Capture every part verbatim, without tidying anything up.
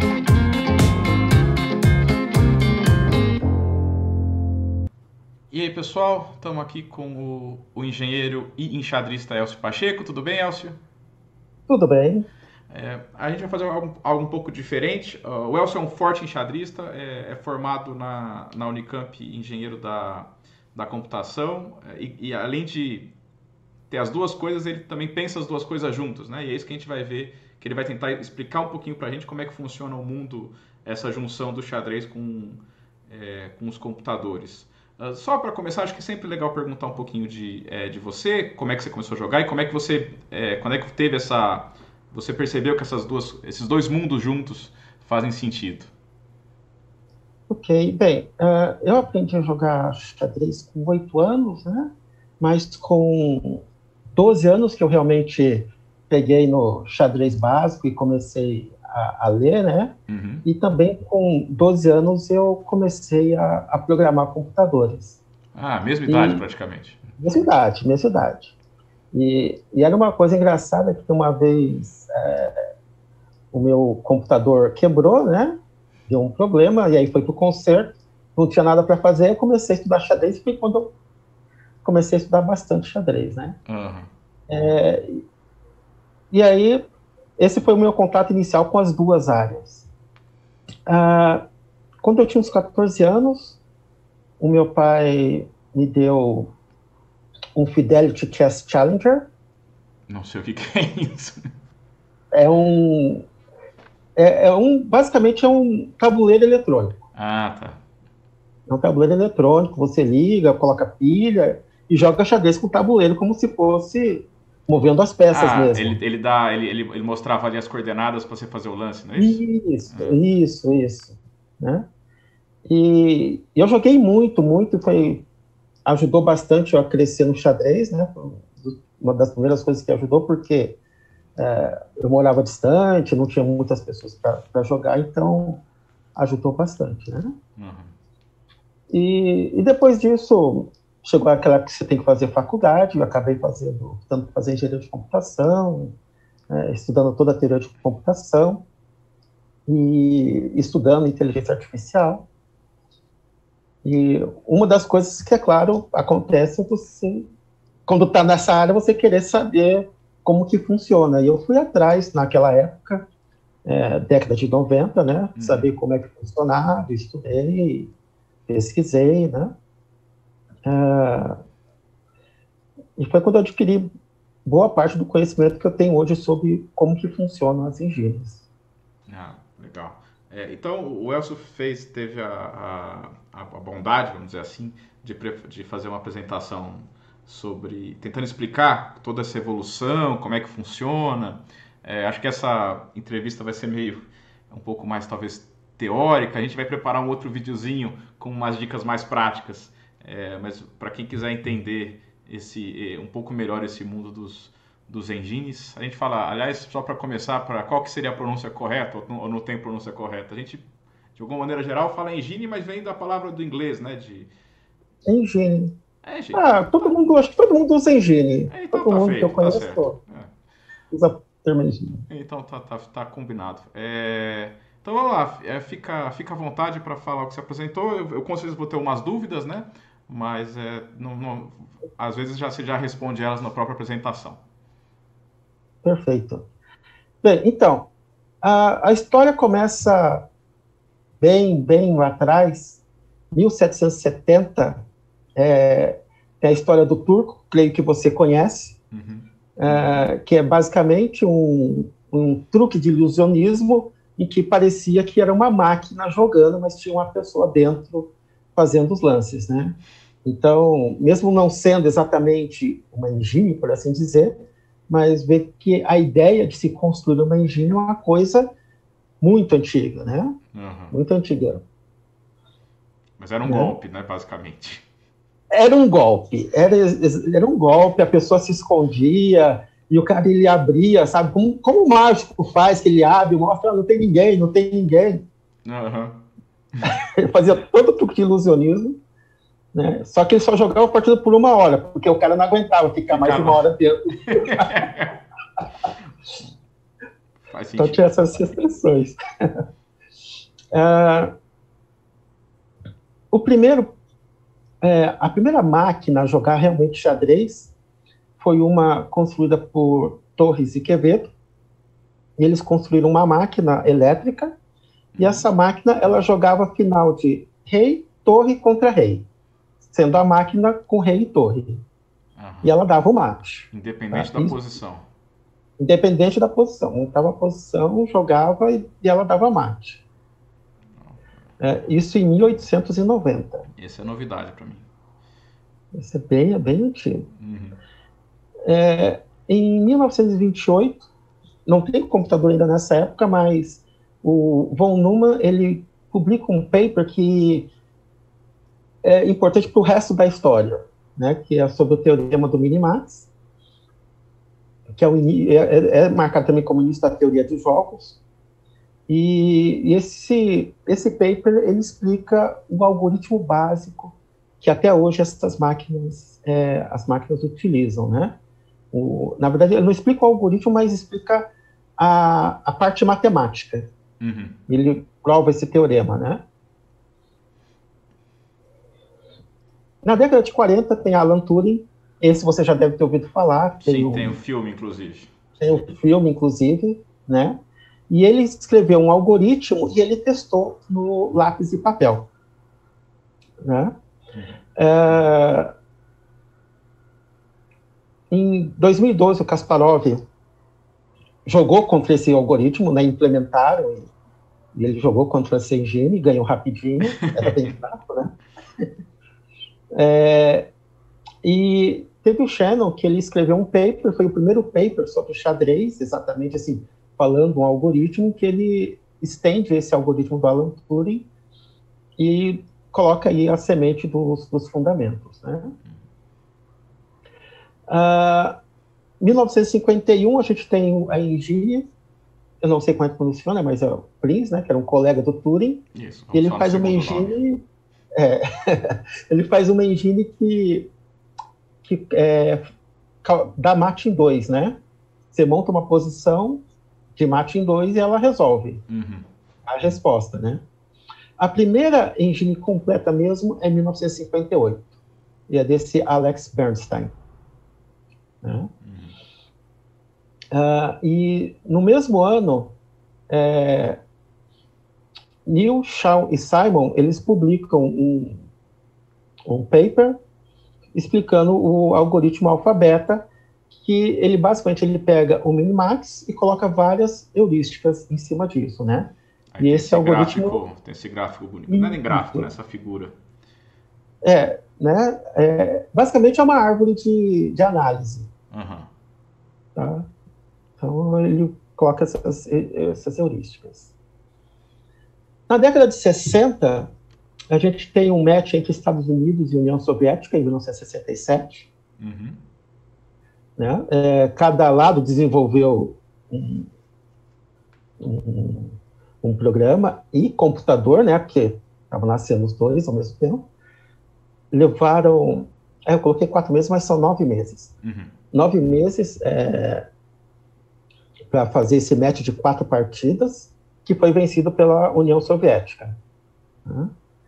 E aí, pessoal, estamos aqui com o, o engenheiro e enxadrista Elcio Pacheco. Tudo bem, Elcio? Tudo bem. É, a gente vai fazer algo, algo um pouco diferente. Uh, o Elcio é um forte enxadrista, é, é formado na, na Unicamp, engenheiro da, da computação, e, e além de ter as duas coisas, ele também pensa as duas coisas juntos, né? E é isso que a gente vai ver, que ele vai tentar explicar um pouquinho pra gente como é que funciona o mundo, essa junção do xadrez com, é, com os computadores. Uh, só para começar, acho que é sempre legal perguntar um pouquinho de, é, de você, como é que você começou a jogar e como é que você, é, quando é que teve essa, você percebeu que essas duas, esses dois mundos juntos fazem sentido. Ok, bem, uh, eu aprendi a jogar xadrez com oito anos, né? Mas com doze anos que eu realmente peguei no xadrez básico e comecei a, a ler, né? Uhum. E também com doze anos eu comecei a, a programar computadores. Ah, mesma idade E praticamente. mesma idade, mesma idade. E, e era uma coisa engraçada que uma vez é, o meu computador quebrou, né? Deu um problema, e aí foi pro concerto, não tinha nada para fazer, eu comecei a estudar xadrez, e foi quando eu comecei a estudar bastante xadrez, né? Uhum. É, e aí, esse foi o meu contato inicial com as duas áreas. Ah, quando eu tinha uns quatorze anos, o meu pai me deu um Fidelity Chess Challenger. Não sei o que, que é isso. É um, é, é um, basicamente é um tabuleiro eletrônico. Ah, tá. É um tabuleiro eletrônico, você liga, coloca pilha e joga xadrez com o tabuleiro como se fosse movendo as peças Ah, ele, mesmo. ele dá, ele, ele, ele mostrava ali as coordenadas para você fazer o lance, não é isso? Isso, Ah, isso, isso, né? E eu joguei muito, muito, e foi, ajudou bastante a crescer no xadrez, né? Foi uma das primeiras coisas que ajudou, porque é, eu morava distante, não tinha muitas pessoas para jogar, então ajudou bastante, né? uhum. E, e depois disso, chegou aquela que você tem que fazer faculdade, eu acabei fazendo, tanto fazer engenharia de computação, é, estudando toda a teoria de computação, e estudando inteligência artificial. E uma das coisas que, é claro, acontece é você, quando está nessa área, você querer saber como que funciona. E eu fui atrás, naquela época, é, década de noventa, né, Uhum. saber como é que funcionava, estudei, pesquisei, né, e foi quando eu adquiri boa parte do conhecimento que eu tenho hoje sobre como que funcionam as engines. Ah, legal. É, então, o Elcio fez, teve a, a, a bondade, vamos dizer assim, de, de fazer uma apresentação sobre, tentando explicar toda essa evolução, como é que funciona. É, acho que essa entrevista vai ser meio, um pouco mais, talvez, teórica. A gente vai preparar um outro videozinho com umas dicas mais práticas. É, mas para quem quiser entender esse, um pouco melhor esse mundo dos, dos engines. A gente fala, aliás, só para começar, para qual que seria a pronúncia correta ou não, ou não tem pronúncia correta? A gente, de alguma maneira geral, fala engine, mas vem da palavra do inglês, né? De Engine. é engine. Ah, todo Então, mundo, acho que todo mundo usa engine. é, então Todo tá mundo que eu feito, tá certo. conheço usa o termo engine. É, então tá, tá, tá combinado. É, então vamos lá, é, fica, fica à vontade para falar o que você apresentou. Eu, eu com certeza vou ter umas dúvidas, né? Mas é, não, não, às vezes já se já responde elas na própria apresentação. Perfeito. Bem, então, a, a história começa bem, bem lá atrás, mil setecentos e setenta, é, é a história do turco, creio que você conhece, Uhum. é, que é basicamente um, um truque de ilusionismo em que parecia que era uma máquina jogando, mas tinha uma pessoa dentro fazendo os lances, né? Então, mesmo não sendo exatamente uma engine, por assim dizer, mas ver que a ideia de se construir uma engine é uma coisa muito antiga, né? Uhum. Muito antiga, Mas era um né? golpe, né, basicamente. Era um golpe, era, era um golpe, a pessoa se escondia e o cara ele abria, sabe? Como, como o mágico faz, que ele abre, mostra, ah, não tem ninguém, não tem ninguém. Uhum. Ele fazia todo tipo de ilusionismo, né? Só que ele só jogava a partida por uma hora, porque o cara não aguentava ficar mais de uma Ficava. hora dentro. Faz Então tinha sentido. essas restrições. Uh, o primeiro, é, a primeira máquina a jogar realmente xadrez foi uma construída por Torres e Quevedo. E eles construíram uma máquina elétrica, uhum. E essa máquina ela jogava final de rei, torre contra rei, sendo a máquina com rei e torre. Uhum. E ela dava o mate. Independente tá? da Isso, posição. Independente da posição. Montava a posição, jogava e, e ela dava mate. É, isso em mil oitocentos e noventa. Essa é novidade para mim. Esse é bem, é bem antigo. Uhum. É, em mil novecentos e vinte e oito, não tem computador ainda nessa época, mas o von Neumann ele publica um paper que é importante para o resto da história, né, que é sobre o teorema do minimax, que é, o, é, é marcado também como início da teoria dos jogos. E esse, esse paper ele explica o algoritmo básico que até hoje essas máquinas, é, as máquinas utilizam, né? O, na verdade, ele não explica o algoritmo, mas explica a, a parte matemática. Uhum. Ele prova esse teorema, né? Na década de quarenta tem Alan Turing, esse você já deve ter ouvido falar. Tem Sim, o, tem o filme, inclusive. Tem o filme, inclusive, né? E ele escreveu um algoritmo e ele testou no lápis de papel. Né? Uhum. É... Em dois mil e doze, o Kasparov jogou contra esse algoritmo, né? Implementaram, e ele jogou contra essa engine, ganhou rapidinho, era bem fraco, né? É... E teve o Shannon, que ele escreveu um paper, foi o primeiro paper sobre o xadrez, exatamente assim, falando um algoritmo que ele estende esse algoritmo do Alan Turing e coloca aí a semente dos, dos fundamentos, né? Uh, mil novecentos e cinquenta e um, a gente tem a engine, eu não sei como é que funciona, mas é o Prince, né, que era um colega do Turing. Isso, e ele faz uma engine... É, ele faz uma engine que, que é, dá mate em dois, né? Você monta uma posição de mate em dois e ela resolve uhum. a resposta, né? A primeira engine completa mesmo é em mil novecentos e cinquenta e oito, e é desse Alex Bernstein. Né? Uhum. Uh, e no mesmo ano, é, Neil, Shaw e Simon, eles publicam um, um paper explicando o algoritmo alfabeta, que ele basicamente ele pega o minimax e coloca várias heurísticas em cima disso, né? Aí e tem esse, esse algoritmo gráfico, tem esse gráfico bonito, não é nem gráfico, né? Essa figura. É, né? É, basicamente é uma árvore de, de análise. Uhum. Tá? Então ele coloca essas, essas heurísticas. Na década de sessenta, a gente tem um match entre Estados Unidos e União Soviética, em mil novecentos e sessenta e sete. Uhum. Né? É, cada lado desenvolveu um, um, um programa e computador, né? Porque estavam nascendo os dois ao mesmo tempo. Levaram... É, eu coloquei quatro meses, mas são nove meses. Uhum. Nove meses é, para fazer esse match de quatro partidas, que foi vencido pela União Soviética. Né?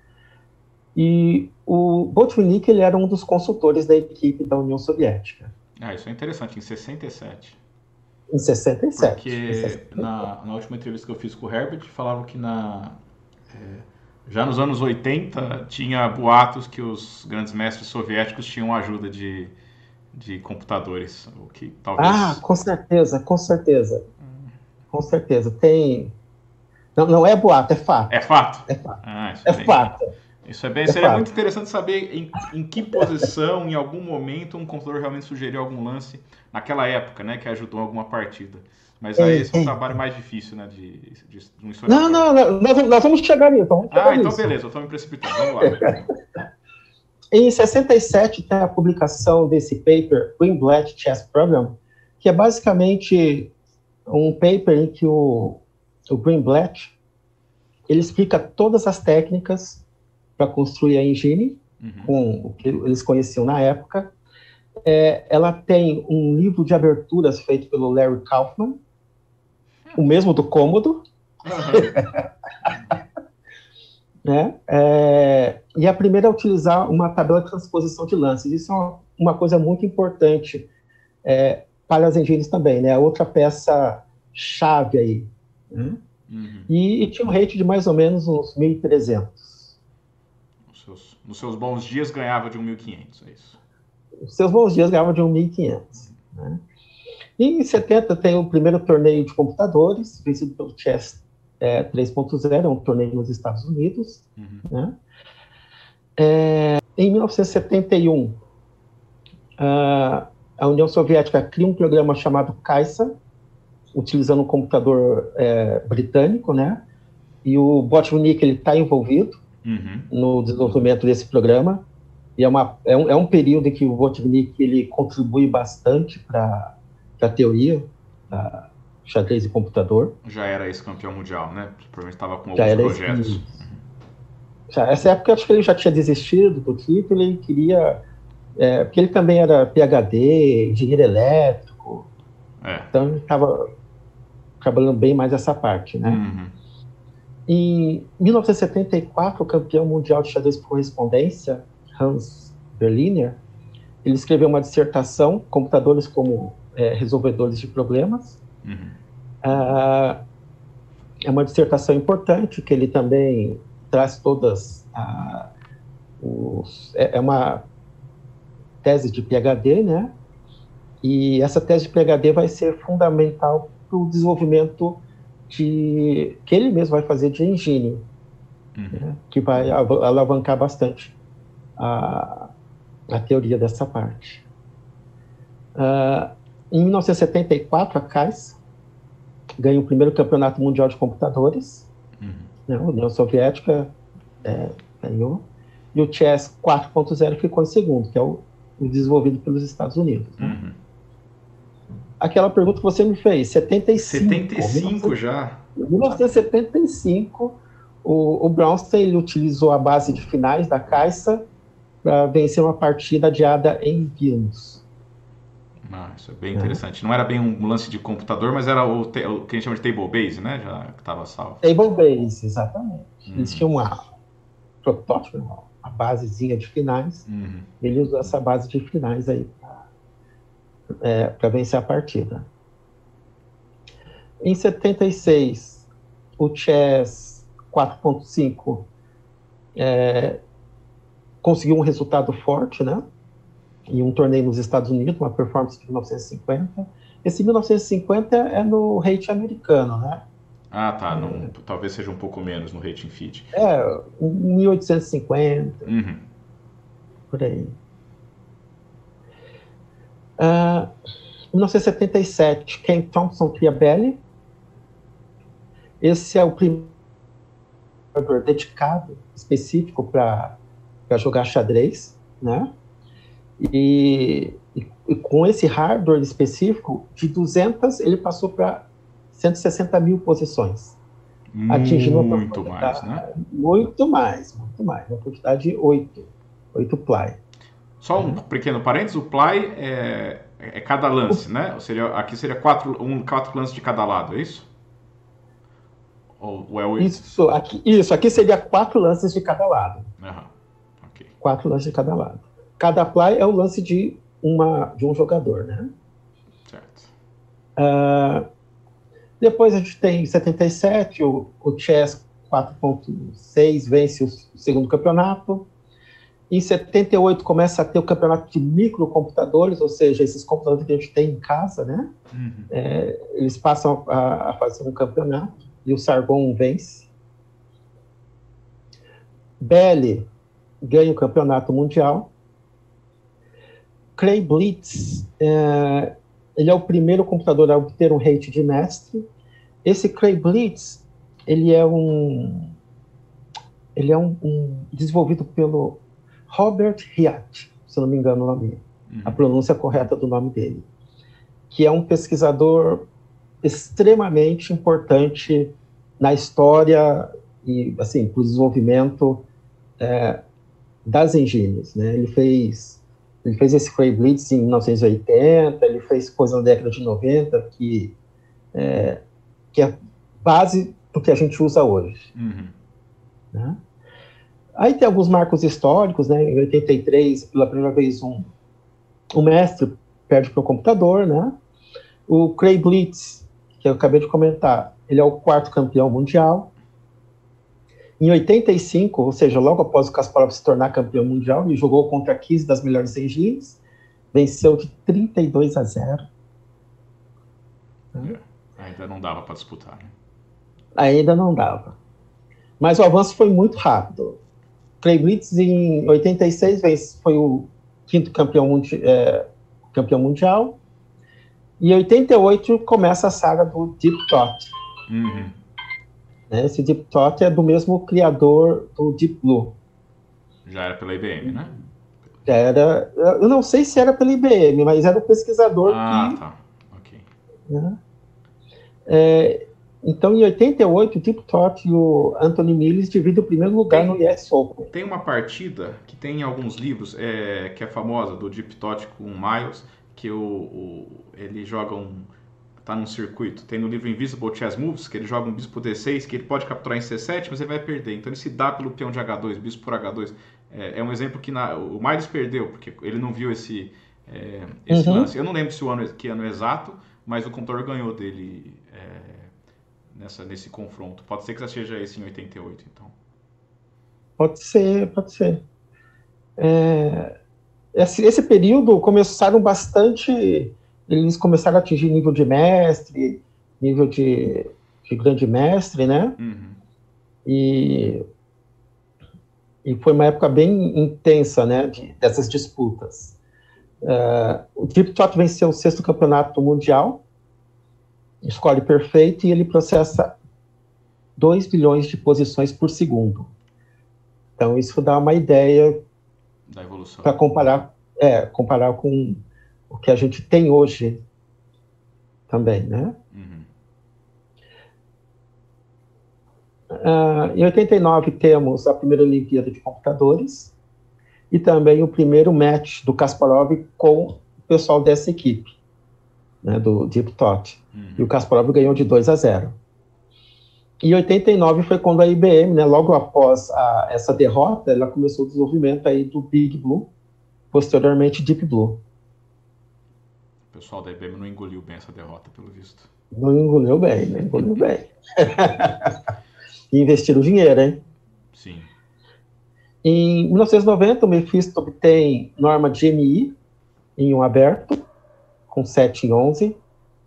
E o Botvinnik, ele era um dos consultores da equipe da União Soviética. Ah, isso é interessante, em sessenta e sete. Em sessenta e sete. Porque em sessenta e sete. Na, na última entrevista que eu fiz com o Herbert, falavam que na, é, já nos anos oitenta tinha boatos que os grandes mestres soviéticos tinham ajuda de, de computadores. O que talvez... Ah, com certeza, com certeza. Hum. Com certeza. Tem... Não, não é boato, é fato. É fato? É fato. Ah, isso é bem... fato. Isso é bem, seria muito interessante saber em, em que posição, em algum momento, um computador realmente sugeriu algum lance naquela época, né, que ajudou alguma partida. Mas aí esse é um trabalho mais difícil, né, de, de, de um historiador. Não, não, não nós, nós vamos chegar nisso. Vamos chegar ah, então nisso. beleza, eu estou me precipitando, vamos lá. Em sessenta e sete tem a publicação desse paper, Greenblatt Chess Program, que é basicamente um paper em que o, o Greenblatt ele explica todas as técnicas para construir a engine, uhum. com o que eles conheciam na época. É, ela tem um livro de aberturas feito pelo Larry Kaufman, o mesmo do Cômodo. Uhum. né? É, e a primeira é utilizar uma tabela de transposição de lances. Isso é uma, uma coisa muito importante é, para as engines também, né? Outra peça-chave aí, né? Uhum. E, e tinha um rate de mais ou menos uns mil e trezentos. Nos seus, nos seus bons dias ganhava de um mil e quinhentos, é isso? Os seus bons dias ganhava de um mil e quinhentos. Né? E em setenta tem o primeiro torneio de computadores, vencido pelo Chess é, três ponto zero, é um torneio nos Estados Unidos. Uhum. Né? É, em mil novecentos e setenta e um, a, a União Soviética cria um programa chamado CAISA, utilizando um computador é, britânico, né? E o Botvinnik está envolvido uhum. no desenvolvimento desse programa. E é, uma, é, um, é um período em que o Botvinnik ele contribui bastante para a teoria da xadrez e computador. Já era esse campeão mundial, né? Provavelmente estava com alguns projetos. Esse, já, essa época, acho que ele já tinha desistido do título, ele queria... É, porque ele também era P H D, engenheiro elétrico. É. Então, ele estava trabalhando bem mais essa parte, né? Uhum. Em mil novecentos e setenta e quatro, o campeão mundial de xadrez por correspondência, Hans Berliner, ele escreveu uma dissertação, Computadores como é, Resolvedores de Problemas. Uhum. Ah, é uma dissertação importante, que ele também traz todas ah, os... É, é uma tese de P H D, né? E essa tese de P H D vai ser fundamental para o desenvolvimento de, que ele mesmo vai fazer de engine, uhum. né? Que vai alavancar bastante a, a teoria dessa parte. Uh, em mil novecentos e setenta e quatro, a CAIS ganha o primeiro campeonato mundial de computadores, uhum. né? A União Soviética é, ganhou, e o Chess quatro ponto zero ficou em segundo, que é o, o desenvolvido pelos Estados Unidos. Né? Uhum. Aquela pergunta que você me fez, setenta e cinco. setenta e cinco já? Em mil novecentos e setenta e cinco, o, o Brownstein ele utilizou a base de finais da CAISA para vencer uma partida adiada em Vilnius. Ah, isso é bem interessante. É. Não era bem um lance de computador, mas era o, o que a gente chama de table base, né? Já que estava salvo. Table base, exatamente. Uhum. Eles tinham uma protótipo, uma basezinha de finais. Uhum. Ele usou essa base de finais aí É, para vencer a partida. Em setenta e seis, o Chess quatro ponto cinco é, conseguiu um resultado forte, né? Em um torneio nos Estados Unidos, uma performance de mil novecentos e cinquenta. Esse mil novecentos e cinquenta é no rate americano, né? Ah, tá. É, não, talvez seja um pouco menos no rating feed. É, mil oitocentos e cinquenta, uhum. por aí. Uh, em mil novecentos e setenta e sete, Ken Thompson cria Belle. Esse é o primeiro dedicado, específico para jogar xadrez, né? E, e, e com esse hardware específico, de duzentas, ele passou para cento e sessenta mil posições. Atingindo uma muito mais, né? Muito mais, muito mais. Uma quantidade de oito, oito ply. Só um pequeno parênteses, o ply é, é cada lance, o... né? Ou seria, aqui seria quatro, um, quatro lances de cada lado, é isso? Ou, ou é o... Isso, aqui, isso, aqui seria quatro lances de cada lado. Uhum. Okay. Quatro lances de cada lado. Cada ply é o lance de, uma, de um jogador, né? Certo. Uh, depois a gente tem em setenta e sete, o, o Chess quatro ponto seis vence o segundo campeonato. Em setenta e oito começa a ter o campeonato de microcomputadores, ou seja, esses computadores que a gente tem em casa, né? Uhum. É, eles passam a, a fazer um campeonato e o Sargon vence. Belle ganha o campeonato mundial. Cray Blitz, é, ele é o primeiro computador a obter um rate de mestre. Esse Cray Blitz, ele é um, ele é um, um desenvolvido pelo Robert Hiatt, se não me engano o nome, uhum. a pronúncia correta do nome dele, que é um pesquisador extremamente importante na história e, assim, para o desenvolvimento é, das engines, né? Ele fez, ele fez esse Cray Blitz em mil novecentos e oitenta, ele fez coisa na década de noventa, que é, que é base do que a gente usa hoje. Uhum. Né? Aí tem alguns marcos históricos, né? Em oitenta e três, pela primeira vez, um, um mestre perde para o computador, né? O Craig Blitz, que eu acabei de comentar, ele é o quarto campeão mundial. Em oitenta e cinco, ou seja, logo após o Kasparov se tornar campeão mundial, ele jogou contra quinze das melhores engines, venceu de trinta e dois a zero. É, ainda não dava para disputar, né? Ainda não dava. Mas o avanço foi muito rápido. Craig Blitz, em oitenta e seis, foi o quinto campeão, mundi é, campeão mundial. E em oitenta e oito começa a saga do Deep Thought. Uhum. Esse Deep Thought é do mesmo criador do Deep Blue. Já era pela I B M, né? Já era, eu não sei se era pela I B M, mas era o pesquisador ah, que... Ah, tá. Ok. Né? É, então, em oitenta e oito, o Deep Thought e o Anthony Mills dividem o primeiro lugar tem, no U S Open. Tem uma partida que tem em alguns livros, é, que é famosa, do Deep Thought com o Miles, que o, o, ele joga um... tá num circuito. Tem no livro Invisible Chess Moves, que ele joga um bispo D seis, que ele pode capturar em C sete, mas ele vai perder. Então ele se dá pelo peão de H dois, bispo por H dois. É, é um exemplo que na, o Miles perdeu, porque ele não viu esse, é, esse uhum. lance. Eu não lembro se o ano, que ano exato, mas o computador ganhou dele é, nessa, nesse confronto. Pode ser que seja esse em oitenta e oito, então. Pode ser, pode ser. É, esse, esse período começaram bastante... Eles começaram a atingir nível de mestre, nível de, de grande mestre, né? Uhum. E, e foi uma época bem intensa, né? De, dessas disputas. Uh, o Deep Thought venceu o sexto campeonato mundial, score perfeito, e ele processa dois bilhões de posições por segundo. Então, isso dá uma ideia da evolução. Para comparar, é, comparar com o que a gente tem hoje também, né? Uhum. Uh, em oitenta e nove temos a primeira Olimpíada de Computadores e também o primeiro match do Kasparov com o pessoal dessa equipe, né, do Deep Thought. Uhum. E o Kasparov ganhou de dois a zero. Em oitenta e nove foi quando a I B M, né, logo após a, essa derrota, ela começou o desenvolvimento aí do Big Blue, posteriormente Deep Blue. O pessoal da I B M não engoliu bem essa derrota, pelo visto. Não engoliu bem, não engoliu bem. E investiram dinheiro, hein? Sim. Em mil novecentos e noventa, o Mephisto obtém norma de M I em um aberto, com sete em onze.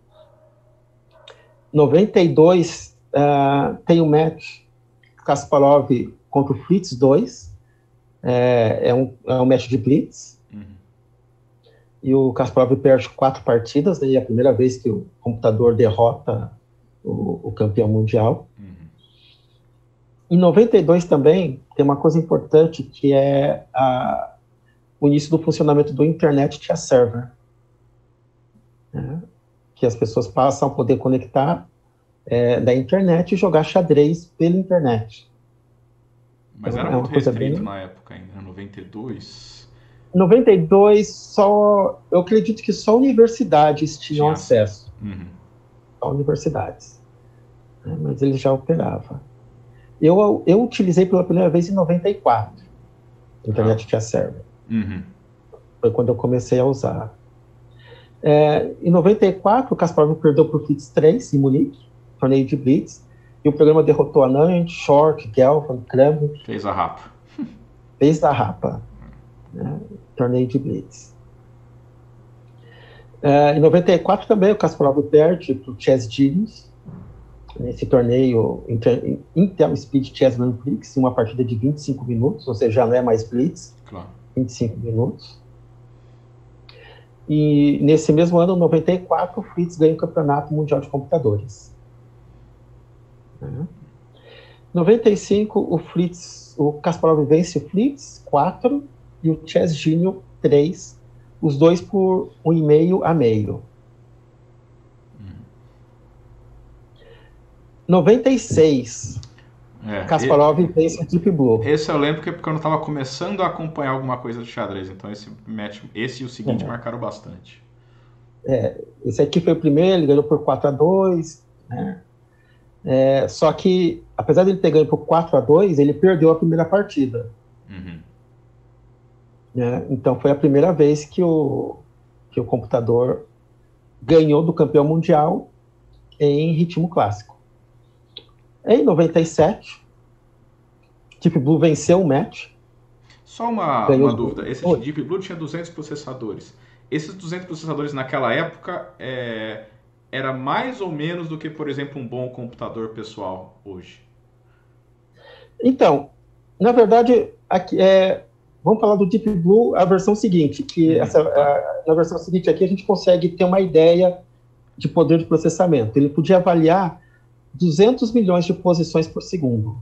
Em noventa e dois, uh, tem um match Kasparov contra o Fritz dois. É, é, um, é um match de Blitz. Uhum. E o Kasparov perde quatro partidas, né, e é a primeira vez que o computador derrota o, o campeão mundial. Uhum. Em noventa e dois também tem uma coisa importante, que é a, o início do funcionamento do Internet Chess Server, né, que as pessoas passam a poder conectar é, da internet e jogar xadrez pela internet. Mas então, era é muito uma coisa restrito bem... na época ainda, noventa e dois... noventa e dois, só, eu acredito que só universidades tinham Tinha acesso. Uhum. Só universidades. Né, mas ele já operava. Eu, eu utilizei pela primeira vez em noventa e quatro, Internet ah. Chess Server. Uhum. Foi quando eu comecei a usar. É, em noventa e quatro, o Kasparov perdeu para o Fritz três, em Munique, torneio de Blitz, e o programa derrotou Anand, Short, Gelfand, Kramer. Fez a rapa. Fez a rapa. Né, torneio de Blitz. É, em noventa e quatro também, o Kasparov perde para o Chess Genius, nesse torneio Intel, Intel Speed Chess Grand Prix, uma partida de vinte e cinco minutos, ou seja, já não é mais Blitz, claro. vinte e cinco minutos. E nesse mesmo ano, em noventa e quatro, o Fritz ganha o Campeonato Mundial de Computadores. Em noventa e cinco, o Fritz, o Kasparov vence o Fritz quatro e o Chess Genius três, os dois por um e meio a meio. noventa e seis, é, Kasparov e... vence o Deep Blue. Esse eu lembro porque, porque eu não estava começando a acompanhar alguma coisa de xadrez, então esse match, esse e o seguinte é. marcaram bastante. É, esse aqui foi o primeiro, ele ganhou por quatro a dois, né? É, só que, apesar de ele ter ganho por quatro a dois, ele perdeu a primeira partida. Uhum. Né? Então foi a primeira vez que o, que o computador ganhou do campeão mundial em ritmo clássico. Em noventa e sete, Deep Blue venceu o match. Só uma, uma dúvida, esse Deep Blue tinha duzentos processadores. Esses duzentos processadores naquela época é, era mais ou menos do que, por exemplo, um bom computador pessoal hoje? Então, na verdade, aqui, é, vamos falar do Deep Blue, a versão seguinte, que hum, essa, tá. a, na versão seguinte aqui a gente consegue ter uma ideia de poder de processamento. Ele podia avaliar duzentos milhões de posições por segundo.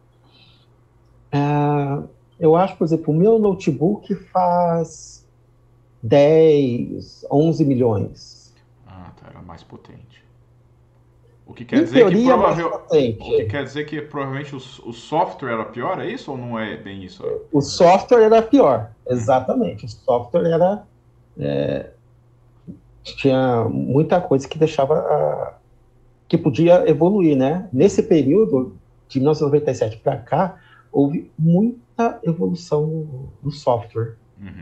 É, eu acho, por exemplo, o meu notebook faz dez, onze milhões. Ah, tá, era mais potente. O que quer em dizer teoria, que provavelmente, o que quer dizer que provavelmente o, o software era pior, é isso ou não é bem isso? O software era pior, exatamente. O software era é, tinha muita coisa que deixava a, que podia evoluir, né? Nesse período de mil novecentos e noventa e sete para cá houve muita evolução no, no software. Uhum.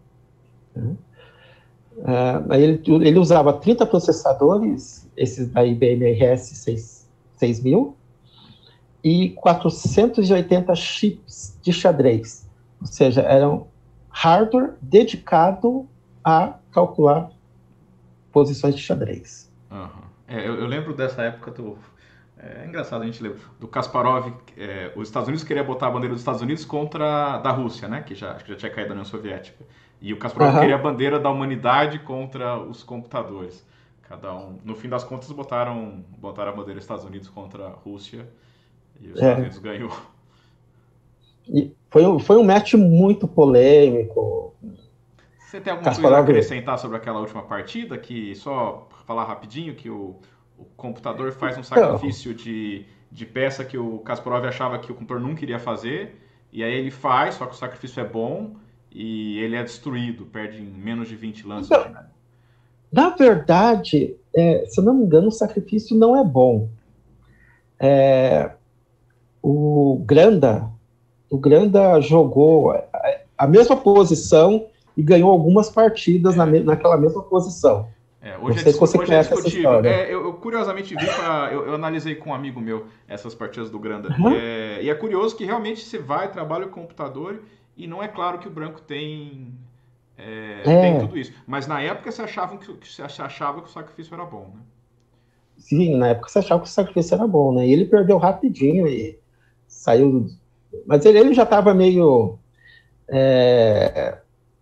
Uh, ele, ele usava trinta processadores, esses da I B M R S seis mil, e quatrocentos e oitenta chips de xadrez. Ou seja, era um hardware dedicado a calcular posições de xadrez. Uhum. É, eu, eu lembro dessa época do... É engraçado, a gente lembra do Kasparov. É, os Estados Unidos queriam botar a bandeira dos Estados Unidos contra da Rússia, né? Que já, que já tinha caído da União Soviética. E o Kasparov uhum. queria a bandeira da humanidade contra os computadores. Cada um, no fim das contas, botaram, botaram a bandeira dos Estados Unidos contra a Rússia e os Estados é. Unidos ganhou. E foi, um, foi um match muito polêmico. Você tem alguma Kasparov... coisa a acrescentar sobre aquela última partida? Que só falar rapidinho que o O computador faz um sacrifício de, de peça que o Kasparov achava que o computador não queria fazer, e aí ele faz, só que o sacrifício é bom, e ele é destruído, perde em menos de vinte lances. Então, na verdade, é, se eu não me engano, o sacrifício não é bom. É, o Granda, o Granda jogou a, a mesma posição e ganhou algumas partidas é. na, naquela mesma posição. É, hoje, é, discu hoje é discutível. É, eu, eu curiosamente vi, pra, eu, eu analisei com um amigo meu essas partidas do Granda. Uhum. É, e é curioso que realmente você vai, trabalha com o computador e não é claro que o branco tem, é, é. tem tudo isso. Mas na época você achava que, você achava que o sacrifício era bom, né? Sim, na época você achava que o sacrifício era bom, né? E ele perdeu rapidinho e saiu. Mas ele, ele já estava meio. É,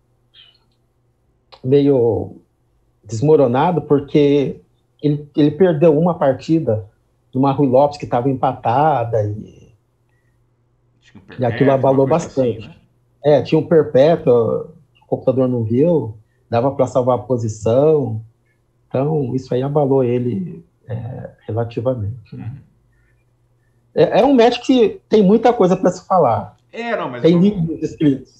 meio. desmoronado, porque ele, ele perdeu uma partida do Marrui Lopes, que estava empatada, e, um perpétuo, e aquilo abalou bastante. Assim, né? É, tinha um perpétuo, o computador não viu, dava para salvar a posição, então isso aí abalou ele é, relativamente. Né? Uhum. É, é um match que tem muita coisa para se falar. É, não, mas tem vamos... livros escritos.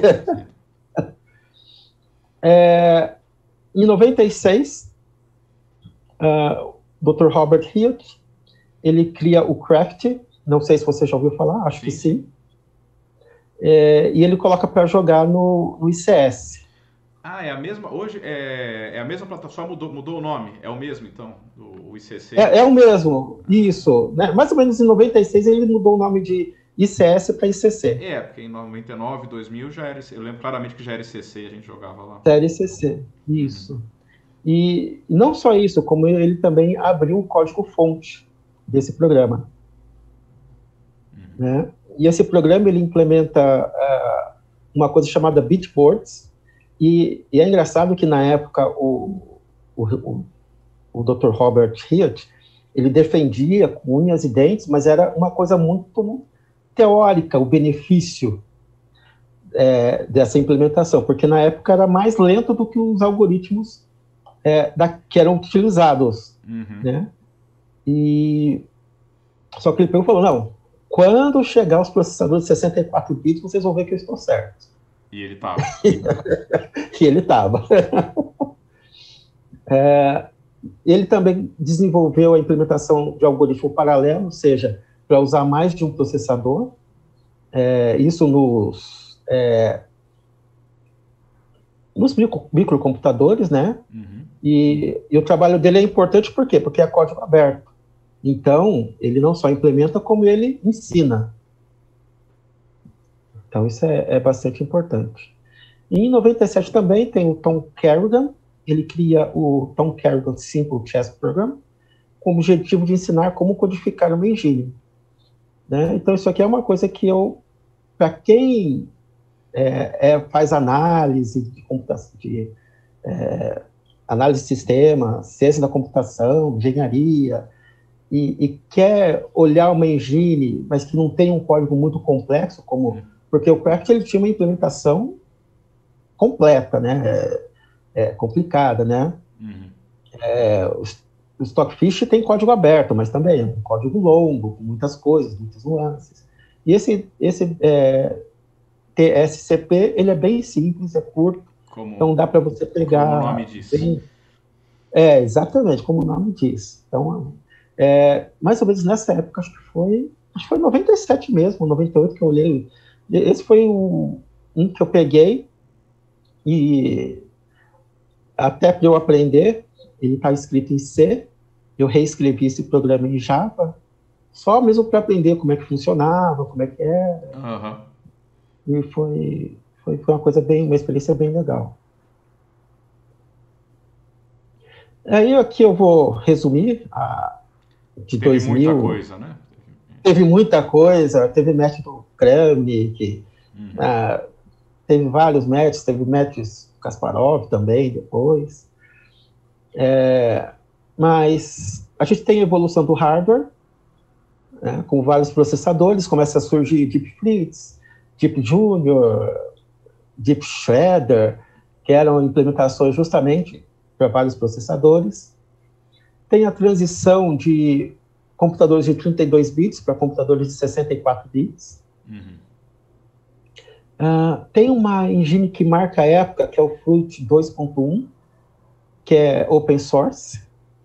é... Em noventa e seis, uh, o doutor Robert Hilt, ele cria o Craft, não sei se você já ouviu falar, acho sim. que sim, é, e ele coloca para jogar no, no I C S. Ah, é a mesma, hoje é, é a mesma plataforma, mudou, mudou o nome, é o mesmo então, do I C C? É, é o mesmo, isso, né? Mais ou menos em noventa e seis ele mudou o nome de I C S para I C C. É, porque em noventa e nove, dois mil já era, eu lembro claramente que já era I C C, a gente jogava lá. Era I C C, isso. Uhum. E não só isso, como ele também abriu o código-fonte desse programa. Uhum. Né? E esse programa ele implementa uh, uma coisa chamada bitboards, e, e é engraçado que na época o, o, o, o doutor Robert Hilt, ele defendia com unhas e dentes, mas era uma coisa muito teórica, o benefício é, dessa implementação, porque na época era mais lento do que os algoritmos é, da, que eram utilizados. Uhum. Né? E, só que ele pegou e falou, não, quando chegar os processadores de sessenta e quatro bits, vocês vão ver que eu estou certo. E ele estava. E ele estava. é, ele também desenvolveu a implementação de algoritmo paralelo, ou seja, para usar mais de um processador, é, isso nos, é, nos micro, microcomputadores, né? Uhum. E, e o trabalho dele é importante por quê? Porque é código aberto. Então, ele não só implementa, como ele ensina. Então, isso é, é bastante importante. E em noventa e sete também tem o Tom Kerrigan, ele cria o Tom Kerrigan Simple Chess Program, com o objetivo de ensinar como codificar uma engine. Né? Então, isso aqui é uma coisa que eu, para quem é, é, faz análise de computação, de é, análise de sistema, ciência da computação, engenharia, e, e quer olhar uma engine, mas que não tem um código muito complexo, como, porque o Craft ele tinha uma implementação completa, né? É, é complicada, né? Uhum. É, o, o Stockfish tem código aberto, mas também é um código longo, com muitas coisas, muitas nuances. E esse, esse é, T S C P, ele é bem simples, é curto, como, então dá para você pegar... Como o nome diz. Bem, é, exatamente, como o nome diz. Então, é, mais ou menos nessa época, acho que foi, acho que foi noventa e sete mesmo, noventa e oito que eu olhei. Esse foi um, um que eu peguei e até para eu aprender, ele está escrito em C, eu reescrevi esse programa em Java, só mesmo para aprender como é que funcionava, como é que era. Uhum. E foi, foi, foi uma coisa bem, uma experiência bem legal. Aí aqui eu vou resumir a de teve dois mil. Muita coisa, né? Teve muita coisa, teve método Kramnik, uhum. ah, teve vários métodos, teve métodos Kasparov também depois. É, mas a gente tem a evolução do hardware, né, com vários processadores, começa a surgir Deep Fritz, Deep Junior, Deep Shredder, que eram implementações justamente para vários processadores. Tem a transição de computadores de trinta e dois bits para computadores de sessenta e quatro bits. Uhum. Uh, tem uma engine que marca a época, que é o Fruit dois ponto um, que é open source.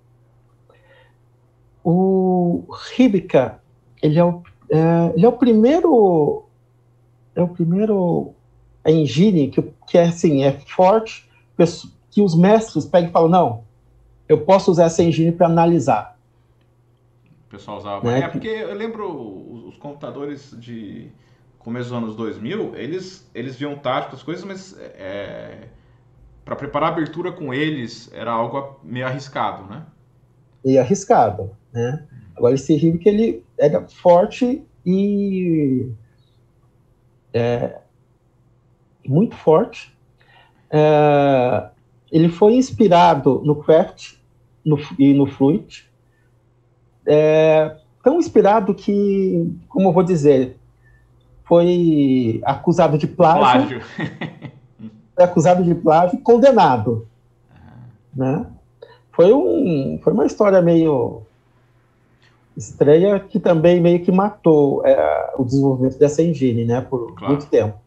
O Ribica, ele é o, é, ele é o primeiro é o primeiro engine que, que é assim, é forte, que os mestres pegam e falam, não, eu posso usar essa engine para analisar. O pessoal usava. Né? É, porque eu lembro os computadores de começo dos anos dois mil, eles, eles viam táticas, coisas, mas é, para preparar a abertura com eles era algo meio arriscado, né? Meio arriscado, né? Agora esse Ribic, ele era forte e é, muito forte. É, ele foi inspirado no Craft no, e no Fruit. É, tão inspirado que, como eu vou dizer, foi acusado de plágio. plágio. Foi acusado de plágio e condenado. Né? Foi, um, foi uma história meio estranha que também meio que matou é, o desenvolvimento dessa engine, né, por claro. muito tempo.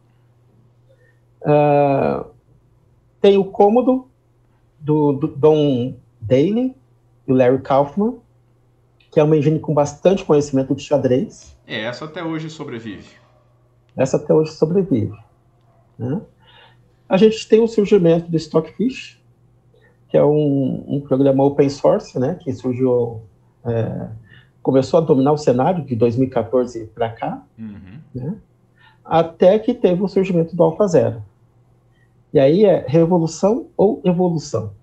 Uh, tem o Cômodo, do, do Don Daly e o Larry Kaufman, que é uma engine com bastante conhecimento de xadrez. É, essa até hoje sobrevive. Essa até hoje sobrevive. Né? A gente tem o surgimento do Stockfish, que é um, um programa open source, né, que surgiu, é, começou a dominar o cenário de dois mil e quatorze para cá, uhum. né, até que teve o surgimento do AlphaZero. E aí é revolução ou evolução.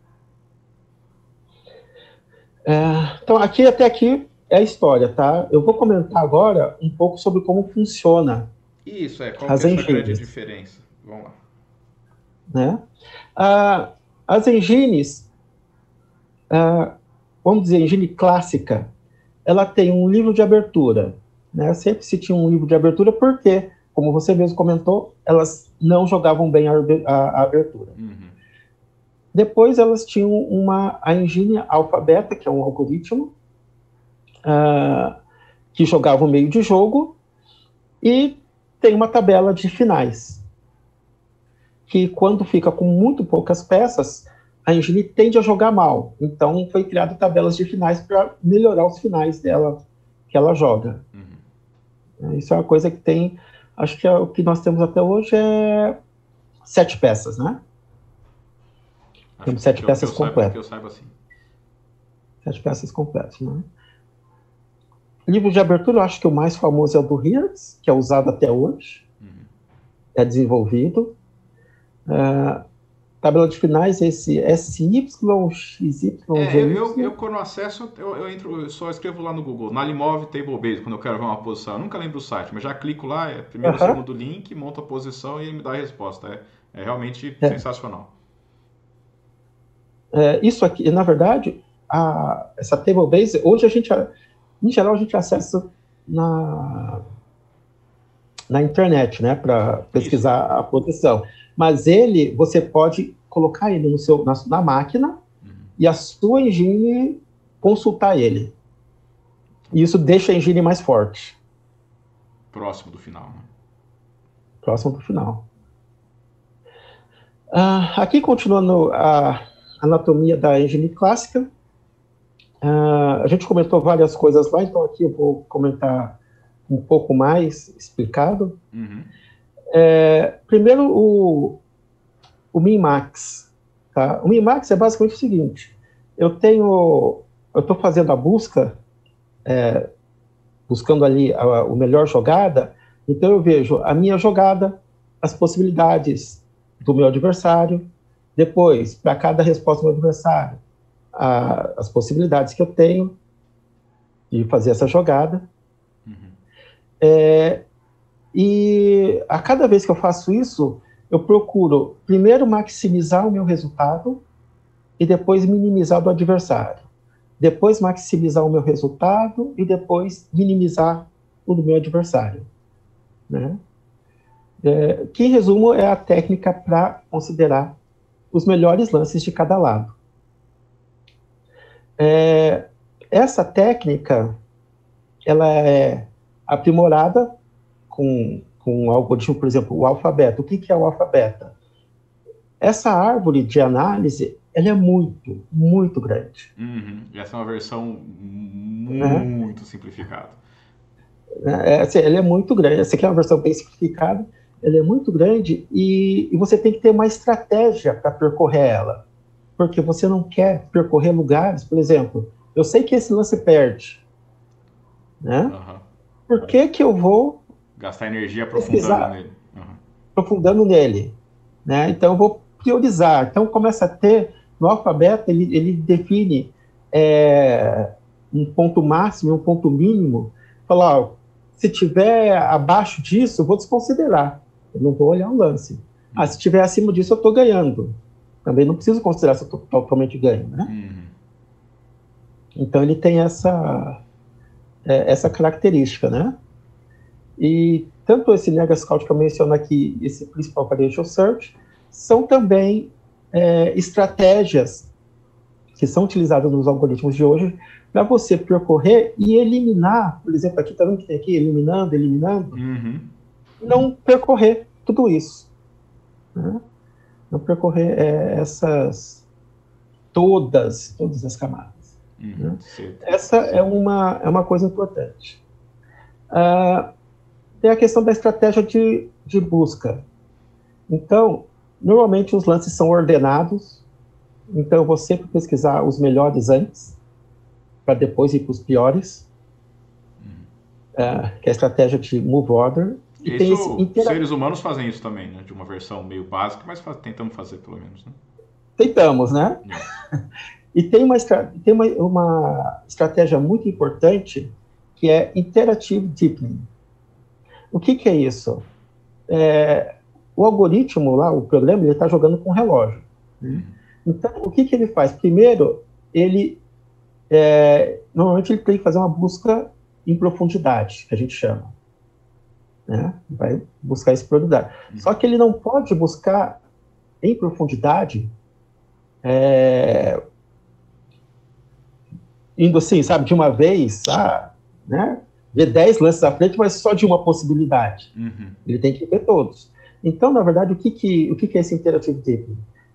É, então, aqui até aqui é a história, tá? Eu vou comentar agora um pouco sobre como funciona. Isso, é. Qual que é essa grande diferença? Vamos lá. Né? Ah, as engines, ah, vamos dizer, engine clássica, ela tem um livro de abertura. Né? Sempre se tinha um livro de abertura, porque, como você mesmo comentou, elas não jogavam bem a, a, a abertura. Uhum. Depois elas tinham uma, a engine alfabeta, que é um algoritmo, uh, que jogava o meio de jogo, e tem uma tabela de finais, que quando fica com muito poucas peças, a engine tende a jogar mal. Então, foi criado tabelas de finais para melhorar os finais dela, que ela joga. Uhum. Isso é uma coisa que tem, acho que é, o que nós temos até hoje é sete peças, né? Acho temos sete que peças eu, que eu completas. Saiba, que eu saiba assim. Sete peças completas, né? Livro de abertura, eu acho que o mais famoso é o do Hertz, que é usado até hoje. Uhum. É desenvolvido. Uh, tabela de finais, esse S Y, X Y, é, Z Y. Eu, eu, eu, quando acesso, eu, eu, entro, eu só escrevo lá no Google, Nalimov Table Base, quando eu quero ver uma posição. Eu nunca lembro o site, mas já clico lá, é primeiro ou uh-huh. segundo link, monto a posição e ele me dá a resposta. É, é realmente é. sensacional. É, isso aqui, na verdade, a, essa Table Base, hoje a gente, em geral, a gente acessa na, na internet, né, para pesquisar isso. a posição. Mas ele, você pode colocar ele no seu, na, na máquina uhum. e a sua engine consultar ele. E isso deixa a engine mais forte. Próximo do final. Né? Próximo do final. Uh, aqui, continuando a anatomia da engine clássica, uh, a gente comentou várias coisas lá, então aqui eu vou comentar um pouco mais explicado. Uhum. É, primeiro, o, o min-max. Tá? O min-max é basicamente o seguinte, eu tenho, eu estou fazendo a busca, é, buscando ali a, a melhor jogada, então eu vejo a minha jogada, as possibilidades do meu adversário, depois, para cada resposta do meu adversário, a, as possibilidades que eu tenho de fazer essa jogada. Uhum. É, e a cada vez que eu faço isso, eu procuro primeiro maximizar o meu resultado e depois minimizar do adversário. Depois maximizar o meu resultado e depois minimizar o do meu adversário. Né? É, que, em resumo, é a técnica para considerar os melhores lances de cada lado. É, essa técnica, ela é aprimorada com, com um algoritmo, por exemplo, o alfabeto. O que, que é o alfabeto? Essa árvore de análise, ela é muito, muito grande. Uhum. Essa é uma versão muito é. simplificada. É, assim, ela é muito grande. Essa aqui é uma versão bem simplificada. Ela é muito grande e, e você tem que ter uma estratégia para percorrer ela. Porque você não quer percorrer lugares, por exemplo, eu sei que esse lance perde. Né? Uhum. Por que que eu vou gastar energia aprofundando nele? Uhum. Aprofundando nele. Né? Então, eu vou priorizar. Então, começa a ter, no alfabeto, ele, ele define é, um ponto máximo e um ponto mínimo. Falar, ó, se tiver abaixo disso, eu vou desconsiderar. Eu não vou olhar o lance. Uhum. Ah, se tiver acima disso, eu estou ganhando. Também não preciso considerar se eu estou totalmente ganho. Né? Uhum. Então, ele tem essa, é, essa característica, né? E tanto esse NegaScout que eu menciono aqui, esse Principal Variation Search, são também é, estratégias que são utilizadas nos algoritmos de hoje para você percorrer e eliminar, por exemplo, aqui, tá vendo que tem aqui, eliminando, eliminando, uhum. não percorrer tudo isso. Né? Não percorrer é, essas, todas, todas as camadas. Uhum. Né? Essa é uma, é uma coisa importante. Ah, tem a questão da estratégia de, de busca. Então, normalmente os lances são ordenados, então eu vou sempre pesquisar os melhores antes, para depois ir para os piores, uhum. uh, que é a estratégia de move order. E isso, tem esse intera... seres humanos fazem isso também, né? De uma versão meio básica, mas faz... tentamos fazer pelo menos. Né? Tentamos, né? É. E tem, uma, estra... tem uma, uma estratégia muito importante, que é Iterative Deepening. O que, que é isso? É, o algoritmo lá, o programa, ele está jogando com relógio. Né? Então, o que, que ele faz? Primeiro, ele é, normalmente ele tem que fazer uma busca em profundidade, que a gente chama. Né? Vai buscar isso em profundidade. Só que ele não pode buscar em profundidade é, indo assim, sabe, de uma vez, ah, né? Ver dez lances à frente, mas só de uma possibilidade. Uhum. Ele tem que ver todos. Então, na verdade, o que, que, o que, que é esse Iterative Deepening?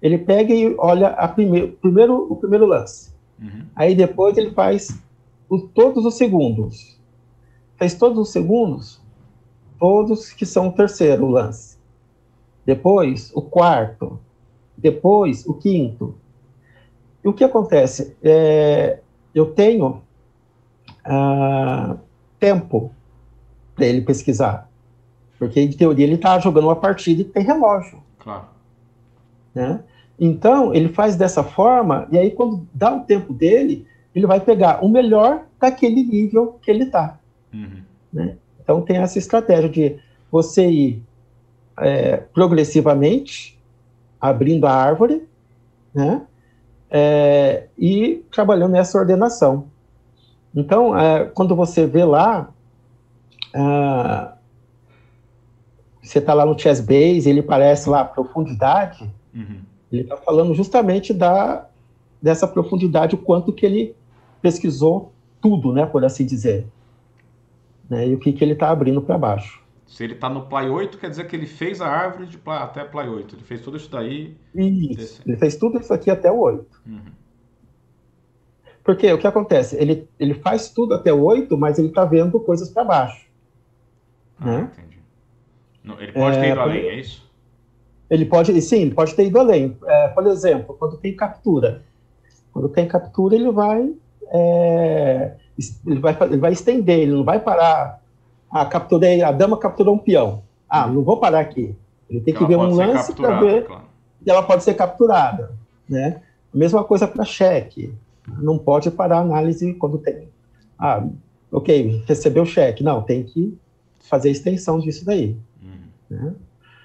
ele pega e olha a primeiro, primeiro, o primeiro lance. Uhum. Aí depois ele faz o, todos os segundos. Fez todos os segundos, todos que são o terceiro lance. Depois, o quarto. Depois, o quinto. E o que acontece? É, eu tenho ah, tempo para ele pesquisar. Porque, em teoria, ele está jogando uma partida e tem relógio. Claro. Né? Então, ele faz dessa forma, e aí, quando dá o tempo dele, ele vai pegar o melhor daquele nível que ele está. Uhum. Né? Então, tem essa estratégia de você ir é, progressivamente, abrindo a árvore, né? É, e trabalhando nessa ordenação. Então, é, quando você vê lá, ah, você está lá no ChessBase, ele parece lá profundidade, Uhum. ele está falando justamente da, dessa profundidade, o quanto que ele pesquisou tudo, né, por assim dizer. Né, e o que, que ele está abrindo para baixo. Se ele está no Play oito, quer dizer que ele fez a árvore de play, até Play oito. Ele fez tudo isso daí. Isso, Descendo. ele fez tudo isso aqui até o oito. Uhum. Porque o que acontece? Ele, ele faz tudo até o oito, mas ele está vendo coisas para baixo. Ah, Né? entendi. Ele pode ter É, ido além, por- é isso? Ele pode, sim, ele pode ter ido além. É, por exemplo, quando tem captura. Quando tem captura, ele vai, é, ele vai, ele vai estender, ele não vai parar. Ah, capturei, a dama capturou um peão. Ah, não vou parar aqui. Ele tem Que que ela ver pode um ser lance para capturada, ver claro. que ela pode ser capturada. Né? A mesma coisa para cheque. Não pode parar a análise quando tem. Ah, ok, recebeu o cheque. Não, tem que fazer a extensão disso daí. Uhum. Né?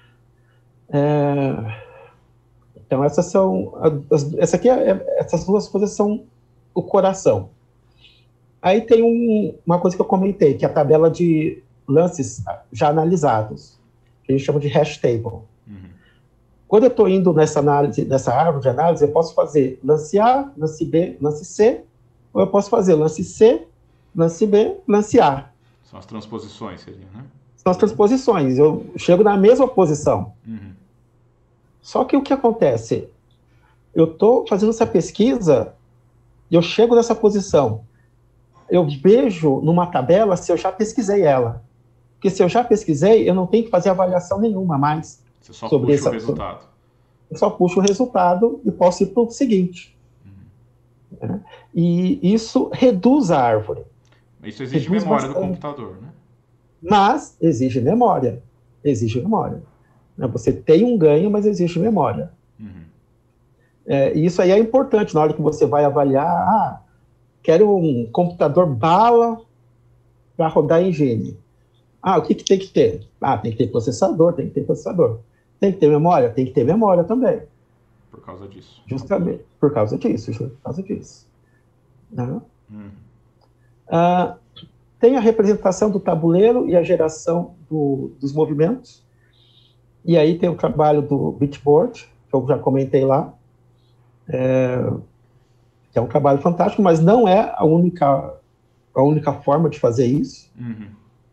É, então, essas são. As, essa aqui é, essas duas coisas são o coração. Aí tem um, uma coisa que eu comentei, que é a tabela de lances já analisados, que a gente chama de hash table. Uhum. Quando eu estou indo nessa análise, nessa árvore de análise, eu posso fazer lance A, lance B, lance C, ou eu posso fazer lance C, lance B, lance A. São as transposições, seria, né? São as transposições. Eu chego na mesma posição. Uhum. Só que o que acontece? Eu estou fazendo essa pesquisa, eu chego nessa posição, eu vejo numa tabela se eu já pesquisei ela. Porque se eu já pesquisei, eu não tenho que fazer avaliação nenhuma mais. Você só sobre puxa essa, o resultado. Eu só puxo o resultado e posso ir para o seguinte. Uhum. Né? E isso reduz a árvore. Isso exige reduz memória bastante. do computador, né? Mas exige memória. Exige memória. Você tem um ganho, mas exige memória. Uhum. É, e isso aí é importante na hora que você vai avaliar. Ah, quero um computador bala para rodar Engine. Ah, o que, que tem que ter? Ah, tem que ter processador, tem que ter processador. Tem que ter memória? Tem que ter memória também. Por causa disso. Justamente por causa disso. Por causa disso. Né? Uhum. Ah, tem a representação do tabuleiro e a geração do, dos movimentos. E aí tem o trabalho do Bitboard, que eu já comentei lá. É, que é um trabalho fantástico, mas não é a única, a única forma de fazer isso. Uhum.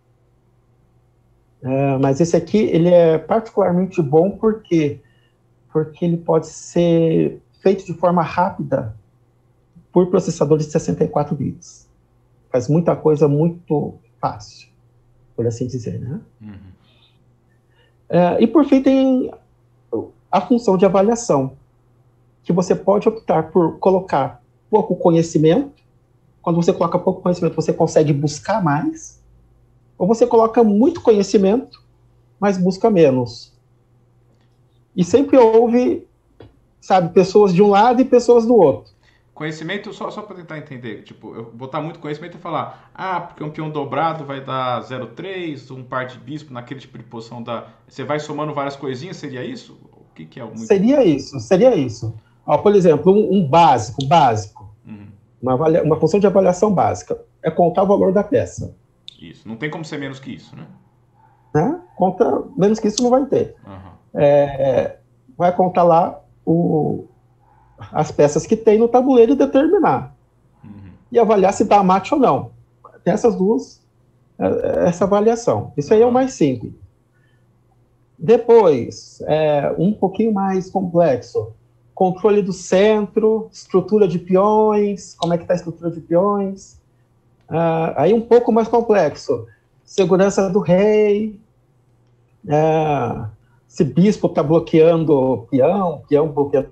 É, mas esse aqui, ele é particularmente bom porque, porque ele pode ser feito de forma rápida por processadores de sessenta e quatro bits. Faz muita coisa muito fácil, por assim dizer, né? Uhum. É, e por fim tem a função de avaliação, que você pode optar por colocar pouco conhecimento. Quando você coloca pouco conhecimento, você consegue buscar mais. Ou você coloca muito conhecimento, mas busca menos. E sempre houve, sabe, pessoas de um lado e pessoas do outro. Conhecimento, só, só para tentar entender, tipo, eu botar muito conhecimento e falar, ah, porque um peão dobrado vai dar zero vírgula três, um par de bispo naquele tipo de posição da... Você vai somando várias coisinhas, seria isso? O que, que é o muito... Seria isso, seria isso. Ó, por exemplo, um, um básico, básico, Uhum. uma, avalia, uma função de avaliação básica, é contar o valor da peça. Isso, não tem como ser menos que isso, né? Né? Conta, menos que isso não vai ter. Uhum. É, vai contar lá o, as peças que tem no tabuleiro e determinar. Uhum. E avaliar se dá mate ou não. Tem essas duas, essa avaliação. Isso aí é o mais simples. Depois, é, um pouquinho mais complexo, controle do centro, estrutura de peões, como é que está a estrutura de peões. Uh, aí um pouco mais complexo, segurança do rei, uh, se bispo está bloqueando peão, peão bloqueando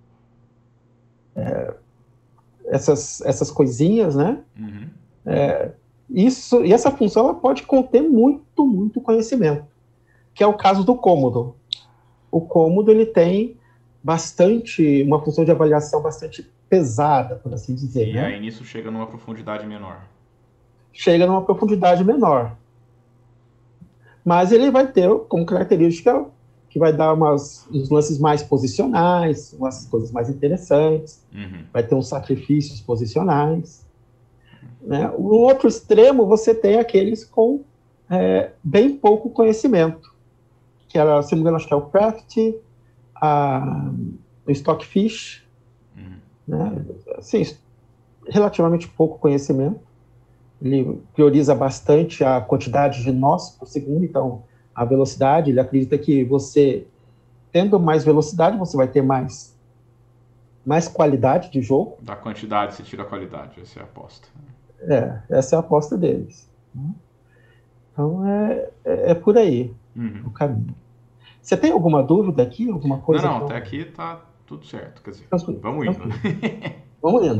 uh, essas, essas coisinhas, né? Uhum. Uh, isso, e essa função ela pode conter muito, muito conhecimento, que é o caso do cômodo. O cômodo ele tem bastante, uma função de avaliação bastante pesada, por assim dizer. E né? aí nisso chega numa profundidade menor. Chega numa profundidade menor. Mas ele vai ter como característica que vai dar umas, uns lances mais posicionais, umas coisas mais interessantes, uhum. vai ter uns sacrifícios posicionais. Né? No outro extremo, você tem aqueles com é, bem pouco conhecimento, que era, se não me engano, acho que é o Craft, a, o Stockfish, uhum. né? Assim, relativamente pouco conhecimento. Ele prioriza bastante a quantidade de nós por segundo, então a velocidade, ele acredita que você, tendo mais velocidade, você vai ter mais, mais qualidade de jogo. Da quantidade você tira a qualidade, essa é a aposta. É, essa é a aposta deles. Então é, é, é por aí uhum. o caminho. Você tem alguma dúvida aqui? Alguma coisa? Não, não, então... até aqui tá tudo certo. Quer dizer, Tranquilo, vamos indo. Vamos indo.